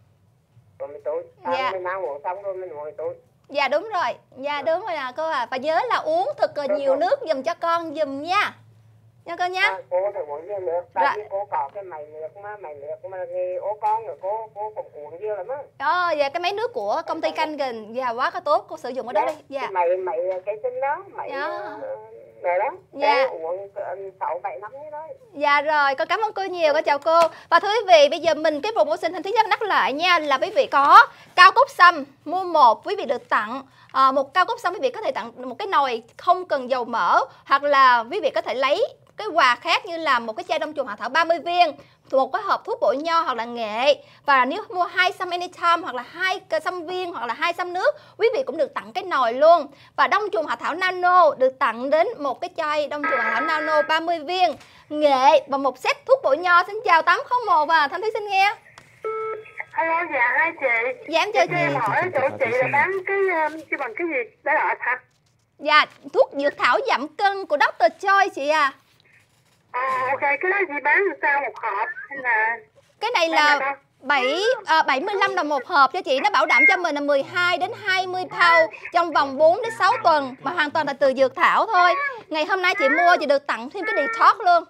Rồi mình tối, Dạ. mình ăn uống xong rồi mình uống tối. Dạ đúng rồi, dạ đúng rồi nè cô à. Và nhớ là uống thật là nhiều nước giùm cho con giùm nha. Nha cô nha. À, cô phải uống nhiều nước, tại vì cô có cái máy nước mà, máy nước mà nghề ô con rồi cô, cô cũng uống nhiều lắm á. Đó, dạ cái máy nước của công ty Kangen, dạ quá là tốt, cô sử dụng ở đó đi. Dạ. Cái máy, máy cái sinh đó, máy Dạ. này đó. Dạ. Cô uống sáu bảy năm như đó. Dạ rồi, con cảm ơn cô nhiều, con chào cô. Và thưa quý vị, bây giờ mình cái promotion hình thứ nhất nhắc lại nha, là quý vị có cao cốt sâm, mua một quý vị được tặng à, một cao cốt sâm, quý vị có thể tặng một cái nồi không cần dầu mỡ, hoặc là quý vị có thể lấy cái quà khác như là một cái chai đông trùng hạ thảo ba mươi viên, một cái hộp thuốc bội nho hoặc là nghệ. Và nếu mua hai sâm anytime hoặc là hai sâm viên hoặc là hai sâm nước, quý vị cũng được tặng cái nồi luôn. Và đông trùng hạ thảo nano được tặng đến một cái chai đông trùng hạ thảo nano ba mươi viên, nghệ và một set thuốc bội nho. Xin chào tám không một và Thanh Thúy xin nghe. Alo, dạ hai chị. Dạ em chào Cho em chị. hỏi chỗ chị là bán cái cái bằng cái gì đó là hả? Dạ thuốc dược thảo giảm cân của doctor Choi chị à. À, ok, cái đó chị bán làm sao một hộp hay là Cái này là bảy à, bảy mươi lăm đồng một hộp cho chị, nó bảo đảm cho mình là mười hai đến hai mươi pound trong vòng bốn đến sáu tuần, mà hoàn toàn là từ dược thảo thôi. Ngày hôm nay chị mua chị được tặng thêm cái detox luôn.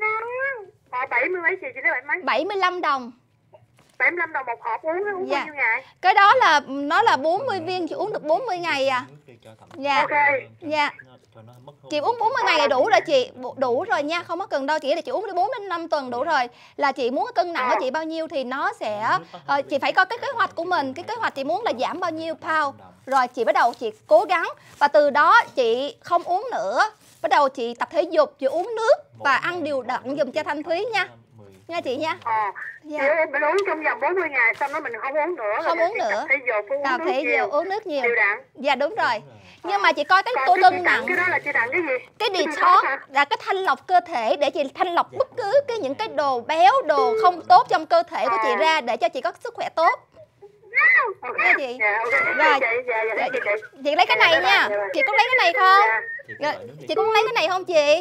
à, bảy mươi mấy chị chị nói bảy mấy? bảy mươi lăm đồng. bảy mươi lăm đồng một hộp uống uống Dạ. bao nhiêu ngày? Cái đó là nó là bốn mươi viên, chị uống được bốn mươi ngày à. Dạ. Ok. Dạ. Chị uống bốn mươi ngày là đủ rồi chị, đủ rồi nha, không có cần đâu, chỉ là chị uống đến bốn đến năm tuần đủ rồi. Là chị muốn cân nặng của chị bao nhiêu thì nó sẽ uh, chị phải coi cái kế hoạch của mình, cái kế hoạch chị muốn là giảm bao nhiêu pound. Rồi chị bắt đầu chị cố gắng và từ đó chị không uống nữa. Bắt đầu chị tập thể dục, chị uống nước và ăn điều đặn giùm cho Thanh Thúy nha. Nha chị nha. Ờ. Dạ. Chị mình uống trong vòng bốn mươi ngày xong đó mình không uống nữa. Không rồi uống mình nữa. Tập thể dục uống Tập nước thể nhiều. dục, uống nước nhiều. Điều đặn. Dạ đúng rồi. Nhưng mà chị coi cái Còn cô cái cân chị nặng. tặng cái đó là chị tặng cái gì? Cái detox detox hả? là cái thanh lọc cơ thể để chị thanh lọc bất cứ cái những cái đồ béo, đồ không tốt trong cơ thể của chị ra để cho chị có sức khỏe tốt. Ok. Nha chị. Dạ, ok. Rồi. Chị, dạ, dạ, dạ, chị, chị. Chị lấy cái này Dạ, nha. dạ, dạ. Chị có lấy cái này không? Dạ. Rồi, chị có muốn lấy cái này không chị?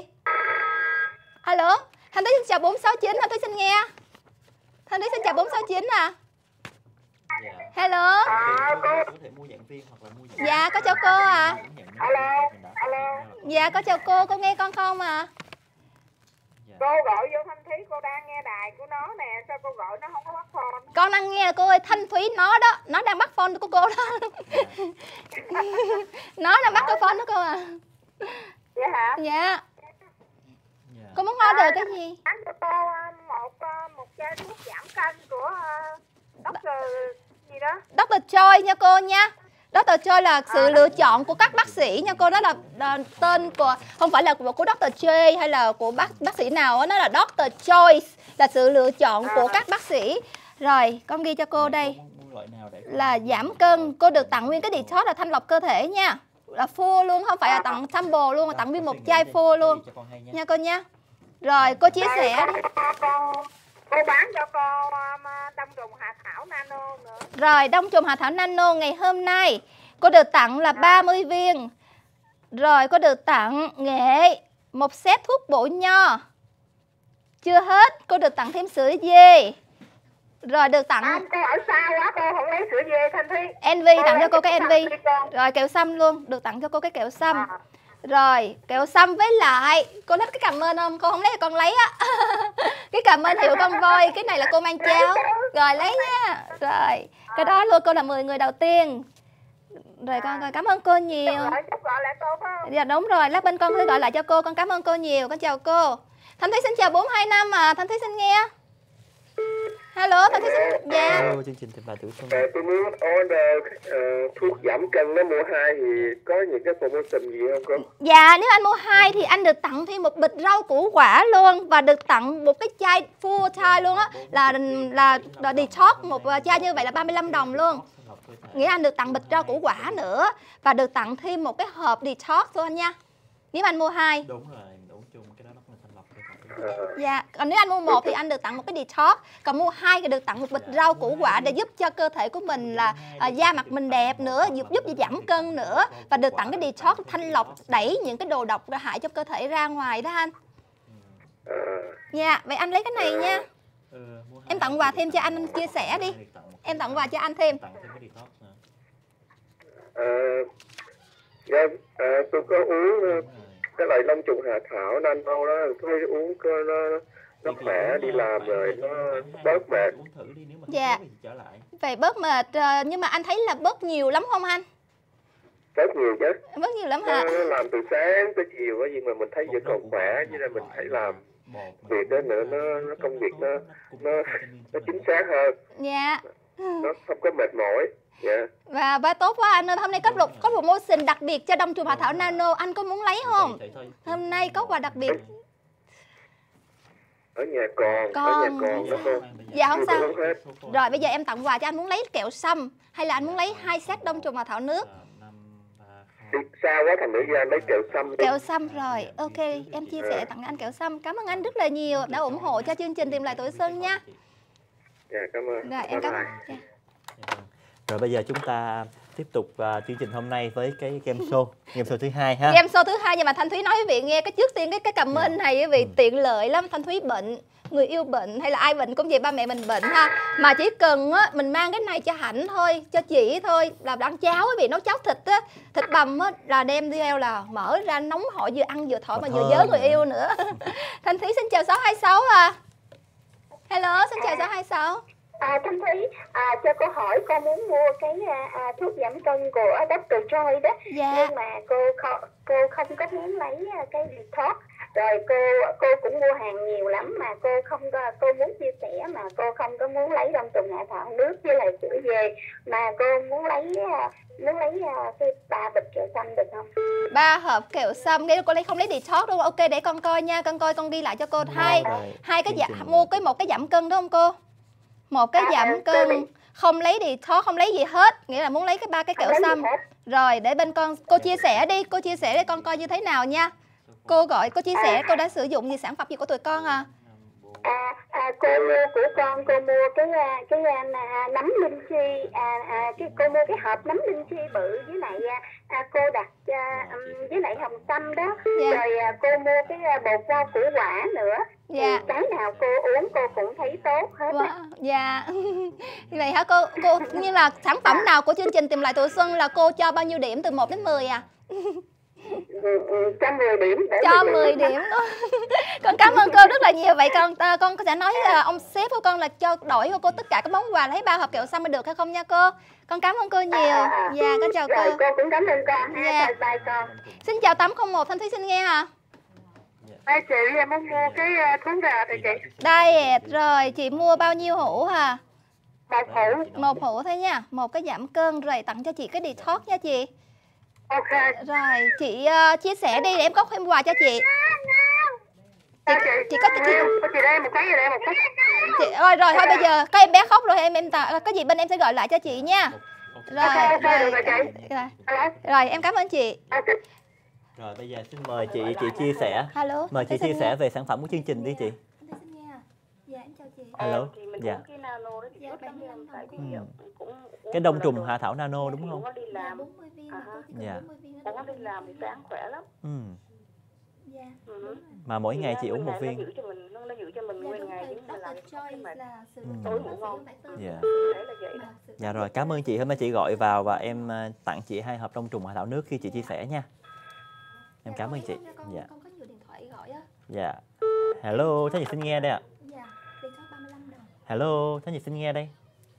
Alo, Thanh Thúy xin chào bốn sáu chín, Thanh Thúy xin nghe. Thanh Thúy xin chào bốn sáu chín à. Hello. À, cô. Có thể mua dạng viên hoặc là mua dạng. Dạ, có chào cô à. Alo, alo. Dạ, có chào cô, có nghe con không à? Cô gọi vô Thanh Thúy, cô đang nghe đài của nó nè, sao cô gọi nó không có bắt phone? Con đang nghe là cô ơi, Thanh Thúy nó đó, nó đang bắt phone của cô đó. Nó đang bắt cái phone đó cô à. Vậy hả? Dạ. Cô muốn order cái gì? Anh cho cô một một chai thuốc giảm cân của doctor gì đó. doctor Choi nha cô nha. doctor Choi là sự lựa chọn của các bác sĩ nha cô. Đó là, là tên của, không phải là của, của doctor Choi hay là của bác bác sĩ nào, nó là doctor Choice, là sự lựa chọn của các bác sĩ. Rồi con ghi cho cô đây là giảm cân. Cô được tặng nguyên cái detox là thanh lọc cơ thể nha, là full luôn, không phải là tặng sample luôn, mà tặng nguyên một chai full luôn nha cô nha. Rồi cô chia sẻ đi. Cô bán cho cô đông trùng hạ thảo nano nữa. Rồi đông trùng hạ thảo nano ngày hôm nay cô được tặng là ba mươi viên. Rồi cô được tặng nghệ, một set thuốc bổ nho. Chưa hết, cô được tặng thêm sữa dê. Rồi được tặng à, cô ở xa quá, cô không lấy sữa dê Thanh Thúy. Envy, tặng cho cô cái Envy. Rồi kẹo sâm luôn, được tặng cho cô cái kẹo sâm. À. Rồi kẹo sâm với lại cô thích cái cảm ơn không? Cô không lấy thì con lấy á. Cái cảm ơn hiệu con voi, cái này là cô mang cháo. Rồi lấy nha. Rồi cái đó luôn, cô là mười người đầu tiên. Rồi con rồi, cảm ơn cô nhiều. Dạ đúng rồi, lát bên con sẽ gọi lại cho cô. Con cảm ơn cô nhiều, con chào cô. Thanh Thúy xin chào bốn hai năm à, Thanh Thúy xin nghe. Hello, Thanh Thúy xin... Dạ. Hello, chương trình Bà Tiểu Xuân. À, tôi muốn order uh, thuốc giảm cân nó mua hai thì có những cái promotion gì không cô? Dạ, nếu anh mua hai thì anh được tặng thêm một bịch rau củ quả luôn, và được tặng một cái chai full chai luôn á, là là, là detox một chai như vậy là ba mươi lăm đồng luôn. Nghĩa anh được tặng bịch rau củ quả nữa, và được tặng thêm một cái hộp detox luôn anh nha. Nếu anh mua hai. Đúng rồi, đủ chung cái đó nó là thanh lọc. Dạ, còn nếu anh mua một thì anh được tặng một cái detox, còn mua hai thì được tặng một bịch rau củ quả để giúp cho cơ thể của mình là à, da mặt mình đẹp nữa, giúp giúp giảm cân nữa, và được tặng cái detox thanh lọc, đẩy những cái đồ độc hại cho cơ thể ra ngoài đó anh. Dạ, vậy anh lấy cái này nha. Em tặng quà thêm cho anh, anh chia sẻ đi. Em tặng quà cho anh thêm. Ờ, dạ, à, tôi có uống cái loại long trùng hạ thảo nano đó, tôi uống nó nó, nó khỏe, đi làm rồi nó bớt mệt. Dạ. Vậy bớt mệt, nhưng mà anh thấy là bớt nhiều lắm không anh? Bớt nhiều chứ. Bớt nhiều lắm hả? Nó, nó làm từ sáng tới chiều á, nhưng mà mình thấy vẫn còn khỏe, cho nên mình phải làm việc đó nữa, nó, nó công việc nó nó nó chính xác hơn. Dạ. Nó không có mệt mỏi. Yeah. Và ba tốt quá anh ơi, hôm nay có một có promotion đặc biệt cho đông trùng hạ thảo nano, anh có muốn lấy không? Hôm nay có quà đặc biệt. Ở nhà còn, con. ở nhà còn đó cô. Dạ không sao. Rồi bây giờ em tặng quà cho anh, muốn lấy kẹo sâm hay là anh muốn lấy hai set đông trùng hạ thảo nước? Sao quá, thành nữ ra lấy kẹo sâm đi. Kẹo sâm rồi, ok, em chia sẻ tặng anh kẹo sâm. Cảm ơn anh rất là nhiều đã ủng hộ cho chương trình Tìm Lại Tuổi Xuân nha. Dạ, cảm ơn. Rồi em cảm ơn. Dạ. Rồi bây giờ chúng ta tiếp tục uh, chương trình hôm nay với cái game show, game show thứ hai ha. Game show thứ hai, nhưng mà Thanh Thúy nói quý vị nghe cái trước tiên cái cái comment này quý vị ừ. tiện lợi lắm. Thanh Thúy bệnh, người yêu bệnh hay là ai bệnh cũng vậy, ba mẹ mình bệnh ha, mà chỉ cần á mình mang cái này cho Hạnh thôi, cho chị thôi, là ăn cháo quý vị, nấu cháo thịt á, thịt bằm á, là đem đi theo là mở ra nóng hổi, vừa ăn vừa thổi mà vừa nhớ người yêu nữa. Thanh Thúy xin chào sáu hai sáu à. Hello, xin chào sáu hai sáu. À, Thanh Thúy, à, cho cô hỏi, con muốn mua cái à, thuốc giảm cân của doctor Choi đó. Dạ. Nhưng mà cô không, cô không có muốn lấy cái detox. Rồi cô cô cũng mua hàng nhiều lắm mà cô không có, cô muốn chia sẻ mà cô không có muốn lấy đông trùng hạ thảo nước với lại sữa dê, mà cô muốn lấy muốn lấy cái ba bịch kẹo sâm được không? Ba hộp kẹo sâm, cái cô lấy không lấy detox đúng không? Ok, để con coi nha, con coi con ghi lại cho cô hai hai cái giảm, mua cái một cái giảm cân đúng không cô? Một cái giảm cân, không lấy đi khó, không lấy gì hết, nghĩa là muốn lấy cái ba cái kẹo sâm. Rồi để bên con cô chia sẻ đi, cô chia sẻ để con coi như thế nào nha. Cô gọi, cô chia sẻ cô đã sử dụng gì, sản phẩm gì của tụi con à? À, à cô mua của con, cô mua cái cái à, nấm linh chi, à, à, cái cô mua cái hộp nấm linh chi bự, với lại à, cô đặt à, với lại hồng sâm đó. Yeah. Rồi à, cô mua cái à, bột rau củ quả nữa. Yeah. Cái nào cô uống cô cũng thấy tốt hết. Wow. Dạ. Vậy hả cô? Cô như là sản phẩm nào của chương trình Tìm Lại Tuổi Xuân là cô cho bao nhiêu điểm từ một đến mười à? Cho mười điểm. Cho mười điểm đó. Con cảm ơn cô rất là nhiều. Vậy con con sẽ nói uh, ông sếp của con là cho đổi cho cô tất cả các món quà, lấy ba hộp kẹo xăm mới được hay không nha cô? Con cảm ơn cô nhiều. À, à, dạ con chào rồi, cô. Cô cũng cảm ơn con. Dạ. Bye con. Xin chào tám không một, Thanh Thúy xin nghe hả? Hai chị em muốn mua cái thuốc gà thì chị. Diet rồi, chị mua bao nhiêu hũ hả? Một hũ. Một hũ thôi nha, một cái giảm cân rồi tặng cho chị cái detox nha chị. Ok. Rồi, chị uh, chia sẻ đi để em có thêm quà cho chị. Chị, chị, chị có chị, chị, chị đây một cái gì đây một cái. Chị, rồi rồi thôi bây giờ có em bé khóc rồi em em có gì bên em sẽ gọi lại cho chị nha. Rồi, okay, okay, rồi, rồi, rồi, rồi, rồi em cảm ơn chị. Okay. Rồi bây giờ xin mời chị chị chia sẻ. Hello. Mời chị chia sẻ nghe. về sản phẩm của chương trình đi chị. Dạ em chào chị. Hello. Dạ. Cái nano đó chị có tấm em tại vì cũng cái đông trùng hạ thảo nano đúng không? Đi làm. Dạ. Cũng đi làm thì sáng khỏe lắm. Ừ. Dạ. Ừ. Mà mỗi ngày chị uống một viên. Nó giữ cho mình, nó giữ cho mình nguyên ngày chứ mình làm cái mệt. Ừ. Tối ngủ ngon. Dạ. Đấy là vậy đó. Dạ rồi, cảm ơn chị. Hôm nay chị gọi vào và em tặng chị hai hộp đông trùng hạ thảo nước khi chị chia sẻ nha. Em cảm ơn chị. Dạ. Con có nhiều điện thoại gọi á. Dạ. Hello, Thế Nhật xin nghe đây ạ. Dạ, điện thoại ba mươi lăm đồng. Hello, Thế Nhật xin nghe đây.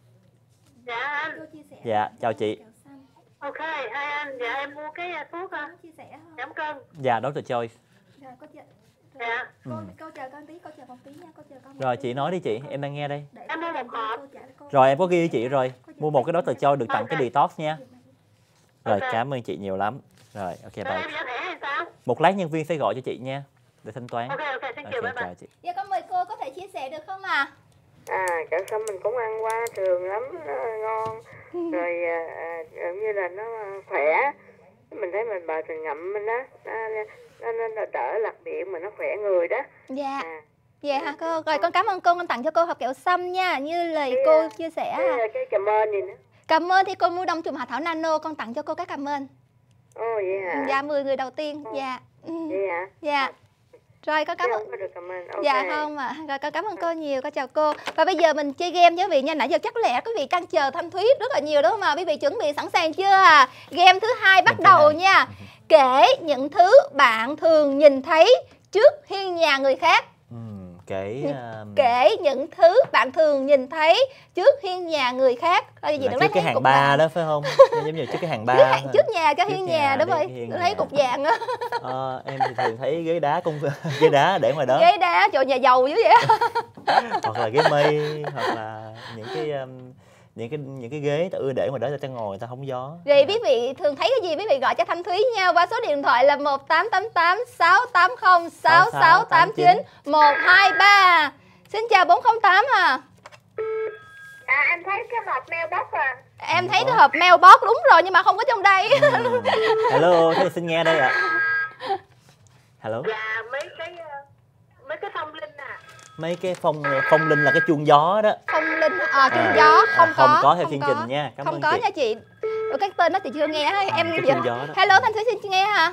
Dạ anh. Dạ, chào chị. Ok, hai anh, dạ em mua cái thuốc giảm cân. Dạ, doctor Choi. Rồi, cô chờ. Dạ. Cô, cô chờ con tí, cô chờ một tí nha, cô chờ con. Rồi chị nói đi chị, em đang nghe đây. Em mua một hộp. Rồi em có ghi với chị rồi. Mua một cái doctor Choi được tặng cái detox nha. Rồi, cảm ơn chị nhiều lắm. Rồi, ok bye. Một lát nhân viên sẽ gọi cho chị nha, để thanh toán. Ok, ok, thank you, bye bye. Chào chị. Dạ con mời cô có thể chia sẻ được không ạ? À, chợ sâm mình cũng ăn qua thường lắm, nó ngon. Rồi à, như là nó khỏe. Mình thấy mình bờ thường ngậm mình đó, nó, nó, nó, nó đỡ lạc miệng mà nó khỏe người đó. Dạ. À. Dạ hả cô? Rồi con cảm ơn cô, con tặng cho cô hộp kẹo sâm nha, như lời cái, cô chia sẻ. Cái, cái cảm ơn gì nữa. Cảm ơn thì cô mua đông trùng hạ thảo nano, con tặng cho cô cái cảm ơn. Ồ vậy hả? Dạ, mười người đầu tiên. Ồ. Dạ. Vậy hả? Dạ. Rồi con cảm ơn. Okay. Dạ không ạ. À. Rồi con cảm ơn cô nhiều, con chào cô. Và bây giờ mình chơi game với quý vị nha. Nãy giờ chắc lẽ quý vị đang chờ Thanh Thúy rất là nhiều đúng không ạ? Quý vị chuẩn bị sẵn sàng chưa à? Game thứ hai bắt đầu nha. Kể những thứ bạn thường nhìn thấy trước hiên nhà người khác. Ừ, kể uh... kể những thứ bạn thường nhìn thấy trước hiên nhà người khác. Là gì là trước cái hàng ba đó phải không? Giống như trước cái hàng ba. Trước, trước nhà cái hiên nhà, nhà đúng rồi. Thấy cục vàng á. Ờ, em thì thường thấy ghế đá công ghế đá để ngoài đó. Ghế đá chỗ nhà giàu dữ vậy. Hoặc là ghế mây, hoặc là những cái um, những cái những cái ghế ta ưa để ngoài đó cho ta ngồi, người ta hóng gió. Vậy quý vị thường thấy cái gì quý vị gọi cho Thanh Thúy nha, qua số điện thoại là một tám tám tám sáu tám không sáu sáu tám chín một hai ba. Xin chào bốn không tám à. À em thấy cái hộp mailbox à. Em thấy cái hộp mailbox đúng rồi nhưng mà không có trong đây. Ừ. Hello, thế xin nghe đây ạ. À. Hello. Dạ mấy cái mấy cái phong linh à. Mấy cái phong phong linh là cái chuông gió đó. Phong linh à, chuông à, gió không à, có. Không có theo không chương có. trình nha. Cảm không ơn có chị. nha chị. Ủa, cái tên đó chị chưa nghe á. Em cái giờ... chuông gió đó. Hello Thanh Thúy xin nghe hả?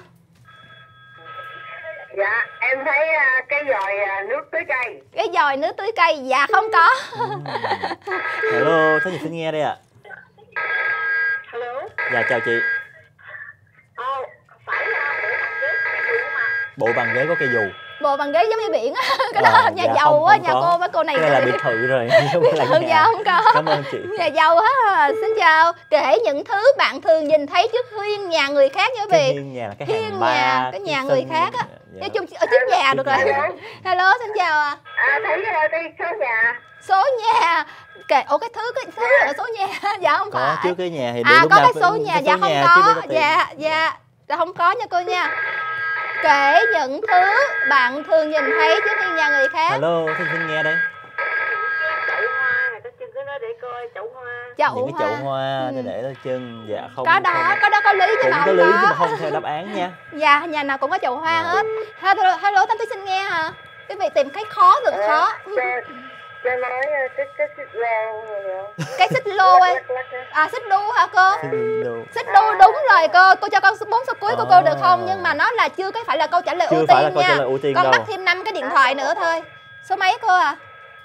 Dạ em thấy uh, cái dòi uh, nước tưới cây. Cái dòi nước tưới cây dạ không có. Uhm. Hello, thế gì xin nghe đây ạ. À. Hello. Dạ chào chị. Ồ, oh, phải uh, bộ bằng ghế có cây dù. Bộ bằng ghế giống như biển á. Cái đó nhà dạ, giàu á, nhà có. Cô với cô này. Cái này là biệt thự rồi. Biệt thự dạ không có. Cảm ơn chị. Nhà giàu hết à. Xin chào. Kể những thứ bạn thường nhìn thấy trước hiên nhà người khác nha quý vị. Cái hiên nhà là cái hiên hàng ba, nhà, cái nhà người khác á. Dạ. Nói chung ở trước nhà được rồi. Hello, xin chào ạ. À. À thấy cái số nhà. Số nhà. Kệ, ủa cái thứ cái thứ là số nhà. Dạ không có, phải. trước cái nhà thì à lúc có nào cái số nhà cái dạ số không nhà, có. Dạ dạ. Dạ không có nha cô nha. Kể những thứ bạn thường nhìn thấy trước hiên nhà người khác. Hello, xin xin nghe đây. Chậu hoa, người ta chân cái đó để coi chậu hoa. Chậu những cái chậu hoa để để lên chân. Dạ không. Có đó, không. có đó có lý nhưng mà có không lý có. nhưng mà không theo đáp án nha. Dạ, nhà nào cũng có chậu hoa hết. Hello, hello Thanh Thúy xin nghe hả? Quý vị tìm cái khó được khó. Cho nói cái cái xích lô. Cái xích lô ấy. À xích đu hả cô? Xích đu đúng rồi cô. Cô cho con số bốn số cuối của cô được không? Nhưng mà nó là chưa cái phải là câu trả lời ưu tiên nha. Con bắt thêm năm cái điện thoại nữa thôi. Số mấy cô à?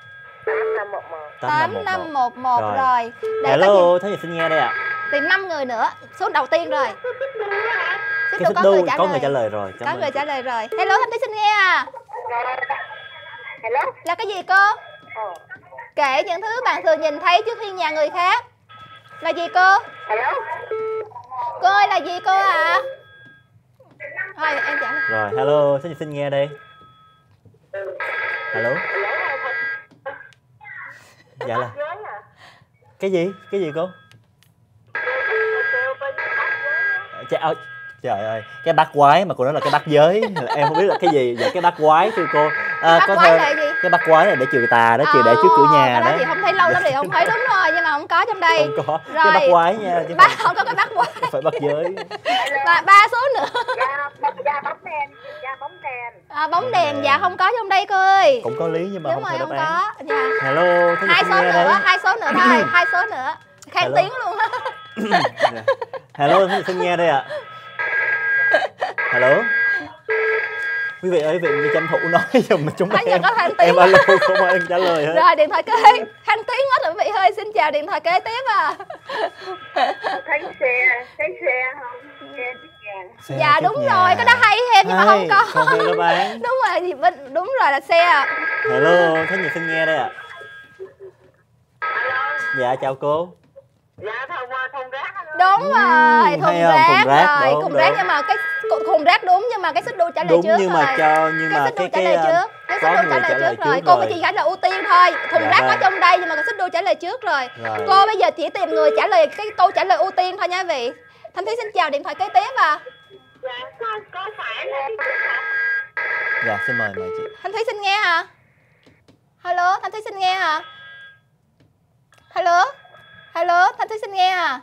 tám năm một một rồi. Để hello, thế thì xin nghe đây ạ. Tìm năm người nữa. Số đầu tiên rồi. Xích đu có người trả lời. Có người trả lời rồi. Có người trả lời rồi. Hello Thanh Thúy xin nghe à. Hello. Là cái gì cô? Kể những thứ bạn thường nhìn thấy trước hiên nhà người khác. Là gì cô? Hello. Cô ơi là gì cô ạ? À? Thôi em trả lời. Rồi hello, xin xin nghe đây. Alo. Dạ là cái gì cái gì cô? Trời ơi, trời ơi, cái bát quái mà cô nói là cái bát giới, em không biết là cái gì. Dạ cái bát quái thưa cô. À, bát có quái theo là gì? Cái bát quái là để trừ tà đó, trừ để trước cửa nhà cái đó. đó. Thì không thấy lâu lắm thì không thấy, đúng rồi, nhưng mà không có trong đây. Không có rồi. Cái bát quái nha, chứ Bát không, không có cái bát quái. phải bát giới. Và ba số nữa. Dạ, dạ bóng đèn, dạ bóng đèn. À, bóng đèn dạ không có trong đây cô ơi. Cũng có lý nhưng mà đúng không rồi, theo không đáp án. có. Dạ. Hello, Hai số nữa, đây. hai số nữa thôi, hai số nữa. Khang Hello. tiếng luôn á. Hello, xin nghe đây ạ. Hello. Quý vị ơi, quý vị đi tranh thủ nói giùm chúng Thấy em. có Khang tiếng. Em alo không ai trả lời hết. Rồi điện thoại kế Khang tiếng hết rồi quý vị ơi, xin chào điện thoại kế tiếp à. Thấy xe, thấy xe không? Xe chiếc vàng. Xe Dạ trước đúng nhà. rồi, cái đó hay thêm nhưng mà Hay, không có. không theo đáp án. Đúng rồi, thì bên đúng rồi là xe à. Hello, Thế Nhật xin nghe đây ạ. Dạ chào cô. Dạ thùng thùng rác. Đúng rồi, Ừm, thùng hay không? rác, Thùng rác, rồi đúng, thùng đúng. rác nhưng mà cái thùng rác đúng nhưng mà cái xích đu trả lời Đúng trước nhưng rồi. mà cho nhưng cái mà xích đu cái trả cái lời trước, cái xích có đu người trả lời trước rồi. trước Cô rồi. chỉ trả lời ưu tiên thôi. Thùng Dạ rác có vâng. trong đây nhưng mà cái xích đu trả lời trước rồi. Rồi. Cô bây giờ chỉ tìm người trả lời cái câu trả lời ưu tiên thôi nha quý vị. Thanh Thúy xin chào điện thoại kế tiếp à. Dạ có, có phải là cái Dạ xin mời mời chị. Thanh Thúy xin nghe hả? Hello, Thanh Thúy xin nghe hả? Hello. Hello, Thanh Thúy xin nghe hả?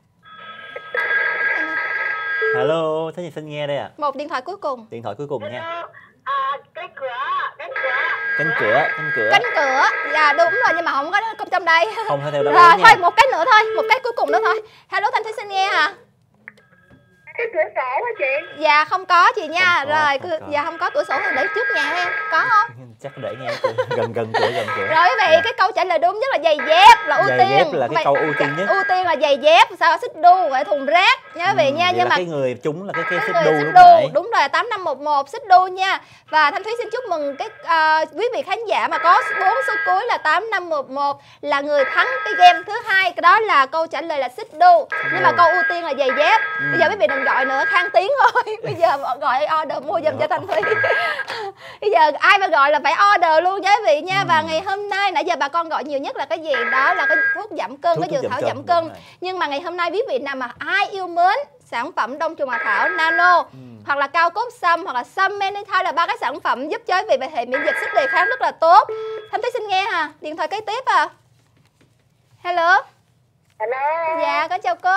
Hello, Thế Nhật xin nghe đây ạ. Một điện thoại cuối cùng. Điện thoại cuối cùng nha. à, cái cửa, cái cửa. Cánh cửa, cánh cửa. Cánh cửa. Dạ đúng rồi nhưng mà không có không trong đây. Không theo đáp Rồi án thôi nha. một cái nữa thôi, một cái cuối cùng nữa thôi. Hello Thanh Thúy xin nghe hả? Cái cửa sổ hả chị? Dạ không có chị nha. Không có, Rồi không cứ- có. dạ không có cửa sổ thì để trước nhà em. Có không? Chắc để nghe cửa. gần gần cửa gần cửa. Rồi quý vị, Dạ. cái câu trả lời đúng nhất là giày dép là ưu Giày tiên. dép là cái Vậy- câu ưu tiên dạ, nhất. ưu tiên là giày dép, sau xích đu, vậy thùng rác nha quý vị Ừ, nha. vậy Nhưng là mà cái người trúng là cái cái cái xích người đu xích lúc đu nãy. đúng rồi, tám năm một một xích đu nha. Và Thanh Thúy xin chúc mừng cái à, quý vị khán giả mà có bốn số cuối là tám năm một một là người thắng cái game thứ hai. Cái đó là câu trả lời là xích đu. Nhưng mà Rồi. câu ưu tiên là giày dép. Ừ. Bây giờ quý vị đừng gọi nữa, Khang tiếng thôi. Bây giờ gọi order mua giùm cho Thanh Thúy. Bây giờ ai mà gọi là phải order luôn nha quý vị nha. Và ngày hôm nay nãy giờ bà con gọi nhiều nhất là cái gì? Đó là cái thuốc giảm cân, Thuốc cái dược giảm thảo cân, giảm đúng cân. rồi. Nhưng mà ngày hôm nay quý vị nào mà ai yêu mến sản phẩm đông trùng hạ thảo nano hoặc là cao cốt sâm hoặc là sâm menithai là ba cái sản phẩm giúp cho quý vị về hệ miễn dịch, sức đề kháng rất là tốt. Thanh Thúy xin nghe hả? Điện thoại kế tiếp à. Hello. Hello. Dạ con chào cô.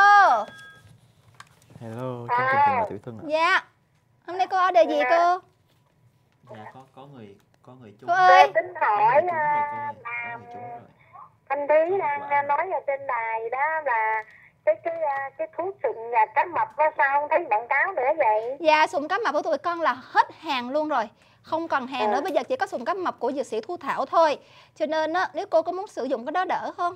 Hello, chương trình Tình Người Tuổi Thân ạ. Dạ. Hôm nay cô order gì cô? Dạ có có người có người trúng. Cô ơi. Tính Có hỏi người trúng rồi là cô ơi. Có người trúng rồi. Thanh Thúy đang nói ở trên đài đó là cái cái cái thuốc sụn và cá mập đó, sao không thấy quảng cáo nữa vậy? Dạ sụn cá mập của tụi con là hết hàng luôn rồi. Không còn hàng nữa, bây giờ chỉ có sụn cá mập của dược sĩ Thu Thảo thôi. Cho nên á, nếu cô có muốn sử dụng cái đó đỡ không?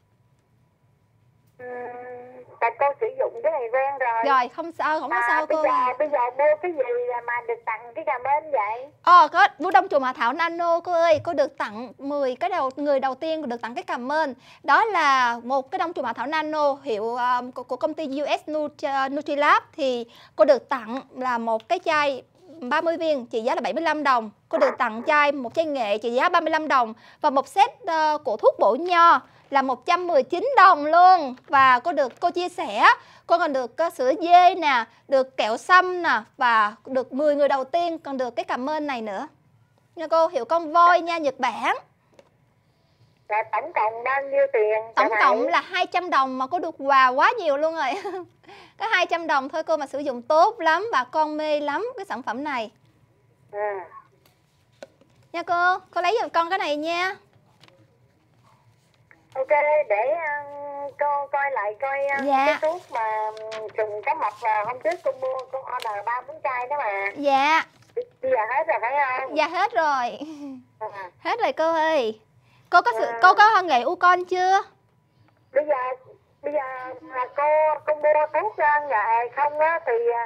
Ừ, tại cô sử dụng cái này quen rồi. Rồi không sao, không có Mà sao bây cô. giờ bây giờ mua cái gì mà được tặng cái cà mến vậy? Ờ, có Vũ Đông Trùng Hạ Thảo Nano cô ơi, cô được tặng mười cái đầu người đầu tiên được tặng cái cảm ơn. Đó là một cái đông trùng hạ thảo nano hiệu uh, của, của công ty u ét Nutri- Nutrilab thì cô được tặng là một cái chai ba mươi viên trị giá là bảy mươi lăm đồng. Cô được tặng chai một chai nghệ trị giá ba mươi lăm đồng và một set uh, của thuốc bổ nho là một trăm mười chín đồng luôn. Và cô được cô chia sẻ cô còn được uh, sữa dê nè, được kẹo sâm nè và được mười người đầu tiên còn được cái cảm ơn này nữa. Nha cô, hiệu con voi nha, Nhật Bản. Là tổng cộng bao nhiêu tiền? Tổng cộng là hai trăm đồng mà cô được quà quá nhiều luôn rồi. Có hai trăm đồng thôi cô mà sử dụng tốt lắm, bà con mê lắm cái sản phẩm này. Ừ. Nha cô, cô lấy giùm con cái này nha. Ok, để uh, cô coi lại coi uh, Dạ. cái thuốc mà um, trùng cá mập là hôm trước cô mua, cô order ba bốn chai đó mà. Dạ. Bây giờ hết rồi phải không? Dạ hết rồi. À. Hết rồi cô ơi. Cô có sự, À. cô có nghệ u con chưa? Bây giờ bây giờ là cô cô mua thuốc uh, nghệ không á thì uh,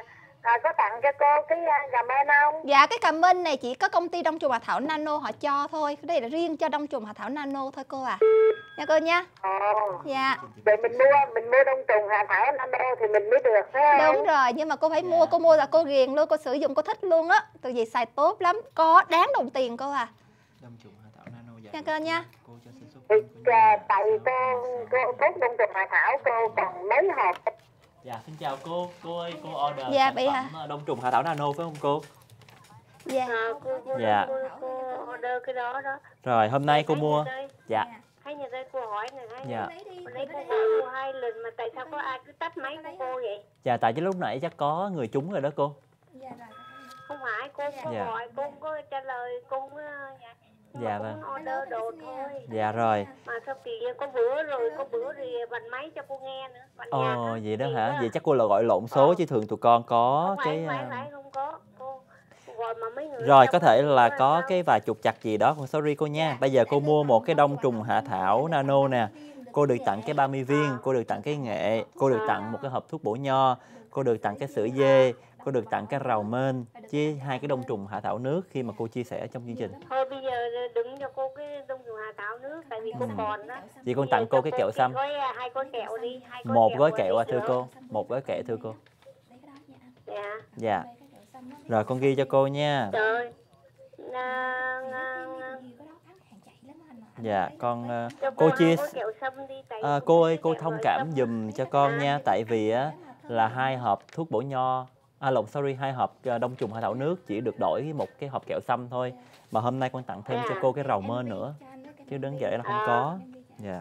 À, có tặng cho cô cái uh, gà men không? Dạ cái cảm ơn này chỉ có công ty đông trùng hạ thảo Nano họ cho thôi. Cái đây là riêng cho đông trùng hạ thảo Nano thôi cô à. Nha cô nha. Ồ. Dạ. Vậy mình mua mình mua đông trùng hạ thảo Nano thì mình mới được phải không? Đúng rồi, nhưng mà cô phải mua, cô mua là cô ghiền luôn, cô sử dụng cô thích luôn á. Từ vì xài tốt lắm, có đáng đồng tiền cô à. Đông trùng hạ thảo Nano dạ. Nha cô nha. Cô cho xin số. Thì, à, tại cô cô thuốc đông trùng hạ thảo cô còn mấy hộp. Dạ xin chào cô, cô ơi cô order Dạ, sản vậy hả? phẩm đông trùng hạ thảo Nano phải không cô? Dạ. À, cô, cô, Dạ. cô, cô order cái đó đó. Rồi hôm nay cô Thấy mua. nhà đây, Dạ. thấy nhà đây cô hỏi này, thấy Dạ. Hồi nãy cô gọi mua hai lần mà tại sao có ai cứ tắt máy của cô vậy? Dạ tại chứ lúc nãy chắc có người trúng rồi đó cô. Không phải cô có Dạ. gọi, cô không có trả lời, cô không có dạ. Nhưng Dạ mà vâng. cô order đồ thôi. Dạ rồi. Mà sao kỳ vậy? Có bữa rồi, có bữa thì bành máy cho cô nghe nữa. Bành nhạc Ồ á. vậy đó Kỳ hả? quá. Vậy chắc cô là gọi lộn số Ờ. chứ thường tụi con có Không phải, cái không phải, à, phải, không có. Cô, cô gọi mà mấy người rồi trong có thể đó là sao? có cái vài chục chặt gì đó, con sorry cô nha. Bây giờ cô mua một cái đông trùng hạ thảo Nano nè. Cô được tặng cái ba mươi viên, cô được tặng cái nghệ, cô được tặng một cái hộp thuốc bổ nho, cô được tặng cái sữa dê, cô được tặng cái rau mên, với hai cái đông trùng hạ thảo nước khi mà cô chia sẻ trong chương trình. Thôi bây giờ đừng cho cô cái đông trùng hạ thảo nước tại vì cô Ừ. còn đó. Vậy con tặng cô cái kẹo xăm. Gói, hai gói kẹo đi, hai gói Một kẹo gói đi kẹo à thưa nữa. cô, một gói kẹo thưa cô. Dạ. Dạ. Rồi con ghi cho cô nha. Trời. À, à, à. Dạ con à, Cho cô hai chia gói kẹo xăm đi, tại à, vì cô ơi cô kẹo thông rồi cảm xăm. giùm cho con nha, tại vì á là hai hộp thuốc bổ nho à lộn sorry hai hộp à, đông trùng hạ thảo nước chỉ được đổi một cái hộp kẹo xăm thôi, mà hôm nay con tặng thêm cho cô cái rau mên nữa chứ đứng vậy là không có. Dạ.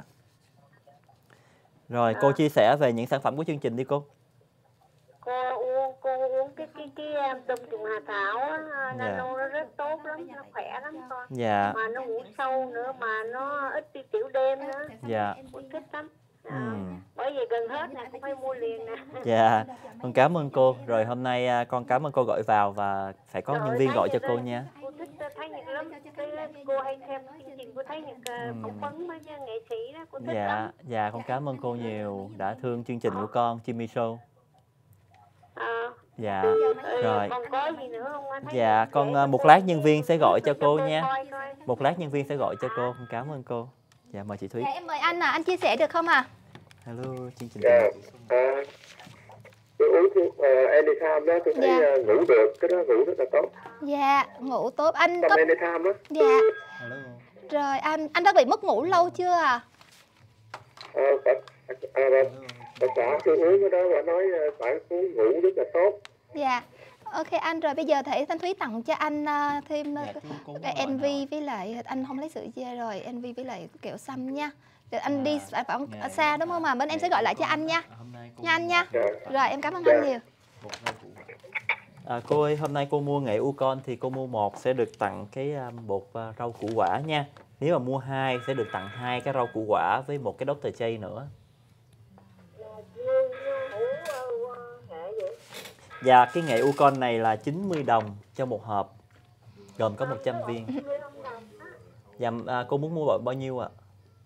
Rồi cô chia sẻ về những sản phẩm của chương trình đi cô. Cô uống cô uống cái cái cái đông trùng hạ thảo á, Nano nó rất tốt lắm, nó khỏe lắm con. Dạ. Mà nó ngủ sâu nữa, mà nó ít đi tiểu đêm nữa. Dạ. Cô thích lắm. À, Ừ. bởi vì gần hết nè, cũng phải mua liền nè. Dạ, con cảm ơn cô. Rồi hôm nay à, con cảm ơn cô gọi vào và phải có nhân viên gọi cho cô nha. Cô thích thấy những lắm, cái cô hay xem chương trình, cô thấy những uh, phỏng vấn với nghệ sĩ đó, cô thích Dạ, lắm. dạ con cảm ơn cô nhiều đã thương chương trình của con Jimmy Show. À, Dạ, ừ, rồi. còn có gì nữa không anh? Thấy Dạ, dễ con cho à, một cô- lát nhân viên sẽ gọi cho cô cô nha. coi coi. Một lát nhân viên sẽ gọi cho cô. Con cảm ơn cô. Dạ, mời chị Thúy. Dạ em mời anh à, anh chia sẻ được không à? Hello, chương trình. Dạ. À, tôi uống thuốc uh, Anytime đó, tôi thấy Dạ. uh, ngủ được, cái đó ngủ rất là tốt. Dạ, ngủ tốt anh Trong có. Anytime á. Dạ, Hello. rồi anh anh đã bị mất ngủ lâu chưa à? Ờ, bà, à, bà, bà xã tôi uống cái đó, bà nói uh, phải uống ngủ rất là tốt. Dạ. Ok anh, rồi bây giờ thể Thanh Thúy tặng cho anh à, thêm Dạ, chú cũng cái gọi en nào. vê với lại anh không lấy sữa dê rồi, en vê với lại kẹo xăm nha. Rồi anh đi À, phải ở ngày- xa đúng không mà bên em sẽ gọi lại cho anh nha. Hôm nay cô Nha anh nha. Dạ. Rồi em cảm ơn anh nhiều. À, cô ơi, hôm nay cô mua nghệ Ucon thì cô mua một sẽ được tặng cái à, bột à, rau củ quả nha. Nếu mà mua hai sẽ được tặng hai cái rau củ quả với một cái doctor J nữa. Và cái nghệ Ucon này là chín mươi đồng cho một hộp, gồm có một trăm viên. Dạ, à, cô muốn mua bao- bao nhiêu ạ?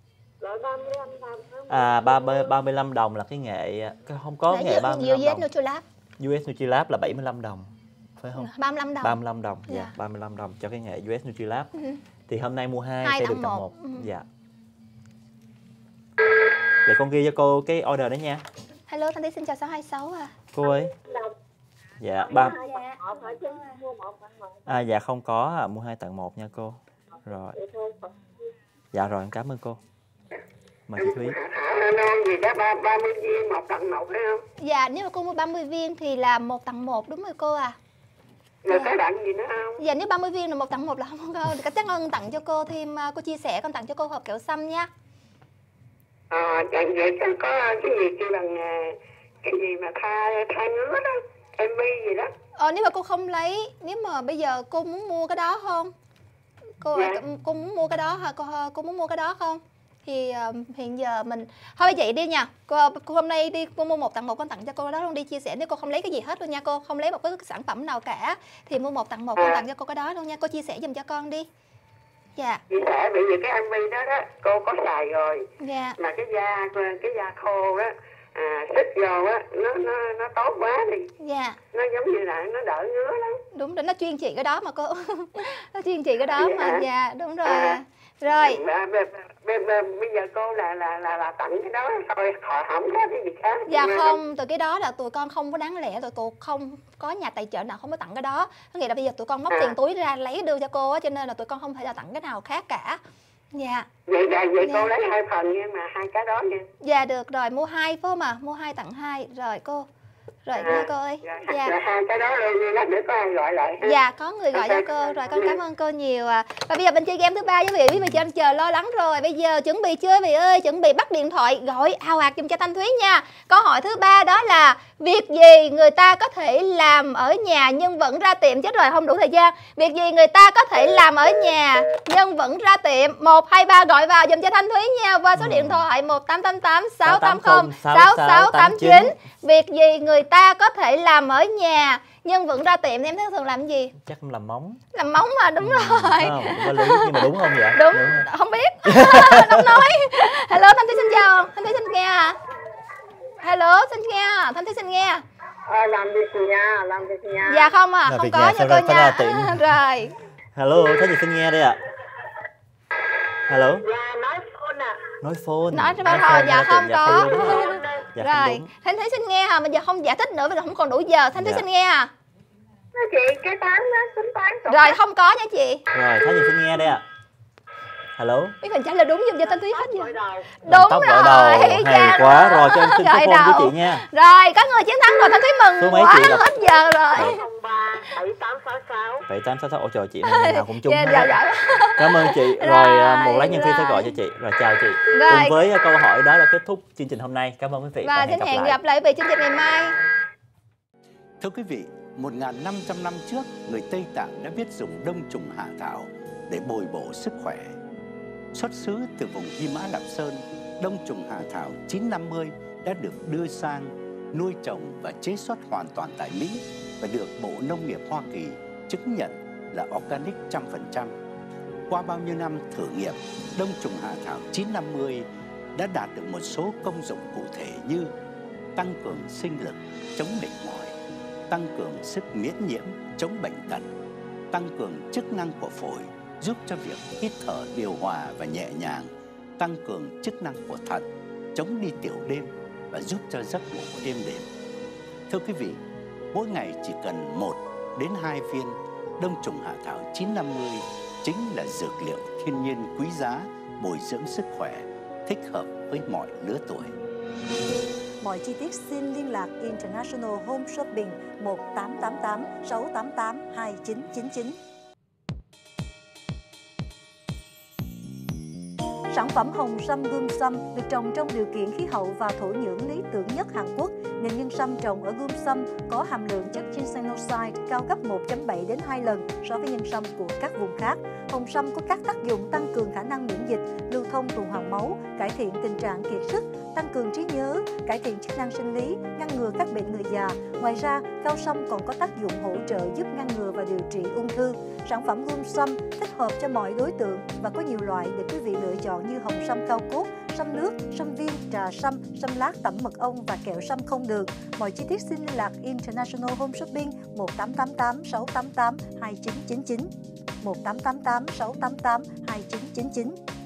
À, ba, ba mươi lăm đồng là cái nghệ, cái- không có Nãy nghệ giờ ba mươi nhiều lăm U S đồng. Nutrilab u ét Nutrilab là bảy mươi lăm đồng, phải không? ba mươi lăm đồng. ba mươi lăm đồng, dạ, Dạ. ba mươi lăm đồng cho cái nghệ u ét Nutrilab. Ừ. Thì hôm nay mua hai Hai sẽ tặng được tặng một. một. Ừ. Dạ. Để con ghi cho cô cái order đó nha. Hello Thanh Thúy xin chào sáu hai sáu à. Cô ơi. Dạ, ba Dạ. à, dạ không có, à, mua hai tặng một nha cô. Rồi. Dạ rồi, em cảm ơn cô. Mời chị Thúy. Hạ thảo non gì đó, ba ba mươi viên một tặng một phải không? Dạ nếu mà cô mua ba mươi viên thì là một tặng một đúng rồi cô à. Rồi có tặng gì nữa không? Dạ nếu ba mươi viên là một tặng một là không có đâu. Chắc ơn tặng cho cô thêm à, cô chia sẻ con tặng cho cô hộp kẹo xăm nha. À, chẳng vậy có có cái gì kêu bằng à, cái gì mà tha tha ngứa đó, em vê gì đó. Ờ nếu mà cô không lấy, nếu mà bây giờ cô muốn mua cái đó không? Cô Dạ. cô muốn mua cái đó hả? Cô cô muốn mua cái đó không? Thì uh, hiện giờ mình thôi vậy đi nha. Cô, cô hôm nay đi cô mua một tặng một con tặng cho cô đó luôn đi chia sẻ, nếu cô không lấy cái gì hết luôn nha, cô không lấy một cái sản phẩm nào cả thì mua một tặng một con tặng cho cô cái đó luôn nha. Cô chia sẻ giùm cho con đi. Dạ. Chị sẽ bởi vì cái em vê đó đó cô có xài rồi, Dạ. mà cái da cái da khô đó à, xích vô á, nó nó nó tốt quá thì Dạ. nó giống như là nó đỡ ngứa lắm. Đúng rồi, nó chuyên trị cái đó mà cô. Nó chuyên trị cái đó Dạ. mà. Dạ, đúng rồi. À. Rồi. Và, và, và, và, bây giờ cô là là là, là tặng cái đó thôi, họ không có cái gì khác. Dạ không, từ cái đó là tụi con không có đáng lẽ, tụi cô không có nhà tài trợ nào không có tặng cái đó. Có nghĩa là bây giờ tụi con móc À. tiền túi ra lấy đưa cho cô á, cho nên là tụi con không thể là tặng cái nào khác cả. Dạ. Vậy, vậy, vậy Dạ. cô lấy hai phần nhưng mà hai cái đó nha. Dạ được rồi, mua hai phải không ạ? Mua hai tặng hai. Rồi cô. Rồi nha cô ơi. Dạ. Dạ. Dạ, hai cái đó luôn, lát nữa có ai gọi lại ha. Dạ, có người gọi cho cô rồi, con cảm ơn cô nhiều à. Và bây giờ mình chơi game thứ ba với vị, quý vị chờ, chờ lo lắng rồi. Bây giờ chuẩn bị chơi vị ơi, chuẩn bị bắt điện thoại gọi ào ạt giùm cho Thanh Thúy nha. Câu hỏi thứ ba đó là việc gì người ta có thể làm ở nhà nhưng vẫn ra tiệm? Chết rồi, không đủ thời gian. Việc gì người ta có thể làm ở nhà nhưng vẫn ra tiệm? Một, hai, ba gọi vào giùm cho Thanh Thúy nha. Qua số điện thoại một tám tám tám sáu tám không sáu sáu tám chín. Việc gì người ta có thể làm ở nhà nhưng vẫn ra tiệm? Em thấy thường làm cái gì? Chắc làm móng. Làm móng mà, đúng Ừ, rồi. không, có lý nhưng mà đúng không vậy? Đúng, không? không biết. Không nói. Hello, Thanh Thúy xin chào. Thanh Thúy xin nghe à? Hello, xin nghe à? Thanh Thúy xin nghe. À, làm việc nhà, làm việc nhà. Dạ không à, Làm không việc có nhà, nha sao cô ra- sao nha. ra tiệm? Rồi. Hello, thấy gì xin nghe đây ạ? Hello, Dạ, nói phone à. nói phone. Nói cho bao thôi, dạ ra không tiệm, có. không đúng rồi. Dạ không Rồi, đúng. Thanh Thúy xin nghe à, bây giờ không giải thích nữa, bây giờ không còn đủ giờ. Thanh Thúy Dạ. xin nghe à. Nói chị, cái toán đó, tính toán. Rồi, không có nha chị. Rồi, thấy gì xin nghe đây ạ? Hello. Biết mình trả lời đúng giùm cho Thanh Thúy hết Gọi vậy. đầu. Làm Đúng tóc rồi. gội đầu, hay Dạ quá. rồi. Rồi cho em xin số Gội phone của đầu. chị nha. Rồi, có người chiến thắng rồi, Thanh Thúy Số mừng mấy quá, chị đọc? hết giờ rồi. không ba bảy tám sáu sáu. bảy tám sáu sáu. Ôi trời, chị này ngày nào cũng chung. Dạ, hết dạ, á. dạ. Cảm ơn chị. Rồi, à, một Rồi, lát nhân viên sẽ rồi. gọi cho chị. Rồi, chào chị. Rồi. Cùng với câu hỏi đó là kết thúc chương trình hôm nay. Cảm ơn quý vị Và hẹn xin gặp hẹn lại. gặp lại quý vị chương trình ngày mai. Thưa quý vị, một nghìn năm trăm năm trước, người Tây Tạng đã biết dùng đông trùng hạ thảo để bồi bổ sức khỏe. Xuất xứ từ vùng Hy Mã Lạp Sơn, đông trùng hạ thảo chín năm mươi đã được đưa sang nuôi trồng và chế xuất hoàn toàn tại Mỹ và được Bộ Nông nghiệp Hoa Kỳ chứng nhận là organic một trăm phần trăm. Qua bao nhiêu năm thử nghiệm, đông trùng hạ thảo chín năm mươi đã đạt được một số công dụng cụ thể như tăng cường sinh lực, chống mệt mỏi, tăng cường sức miễn nhiễm, chống bệnh tật, tăng cường chức năng của phổi, giúp cho việc hít thở điều hòa và nhẹ nhàng, tăng cường chức năng của thận, chống đi tiểu đêm và giúp cho giấc ngủ êm đềm. Thưa quý vị, mỗi ngày chỉ cần một đến hai viên đông trùng hạ thảo chín năm mươi chính là dược liệu thiên nhiên quý giá, bồi dưỡng sức khỏe, thích hợp với mọi lứa tuổi. Mọi chi tiết xin liên lạc International Home Shopping một tám tám tám sáu tám tám hai chín chín chín. Sản phẩm hồng sâm Gum Sâm được trồng trong điều kiện khí hậu và thổ nhưỡng lý tưởng nhất Hàn Quốc. Nên nhân sâm trồng ở Gum Sâm có hàm lượng chất ginseng cao gấp một phẩy bảy đến hai lần so với nhân sâm của các vùng khác. Hồng sâm có các tác dụng tăng cường khả năng miễn dịch, lưu thông tuần hoàn máu, cải thiện tình trạng kiệt sức, tăng cường trí nhớ, cải thiện chức năng sinh lý, ngăn ngừa các bệnh người già. Ngoài ra, cao sâm còn có tác dụng hỗ trợ giúp ngăn ngừa và điều trị ung thư. Sản phẩm Gum Sâm thích hợp cho mọi đối tượng và có nhiều loại để quý vị lựa chọn như hồng sâm cao cốt, sâm nước, sâm viên, trà sâm, sâm lát tẩm mật ong và kẹo sâm không đường. Mọi chi tiết xin liên lạc International Home Shopping một tám tám tám sáu tám tám hai chín chín chín, một tám tám tám sáu tám tám hai chín chín chín.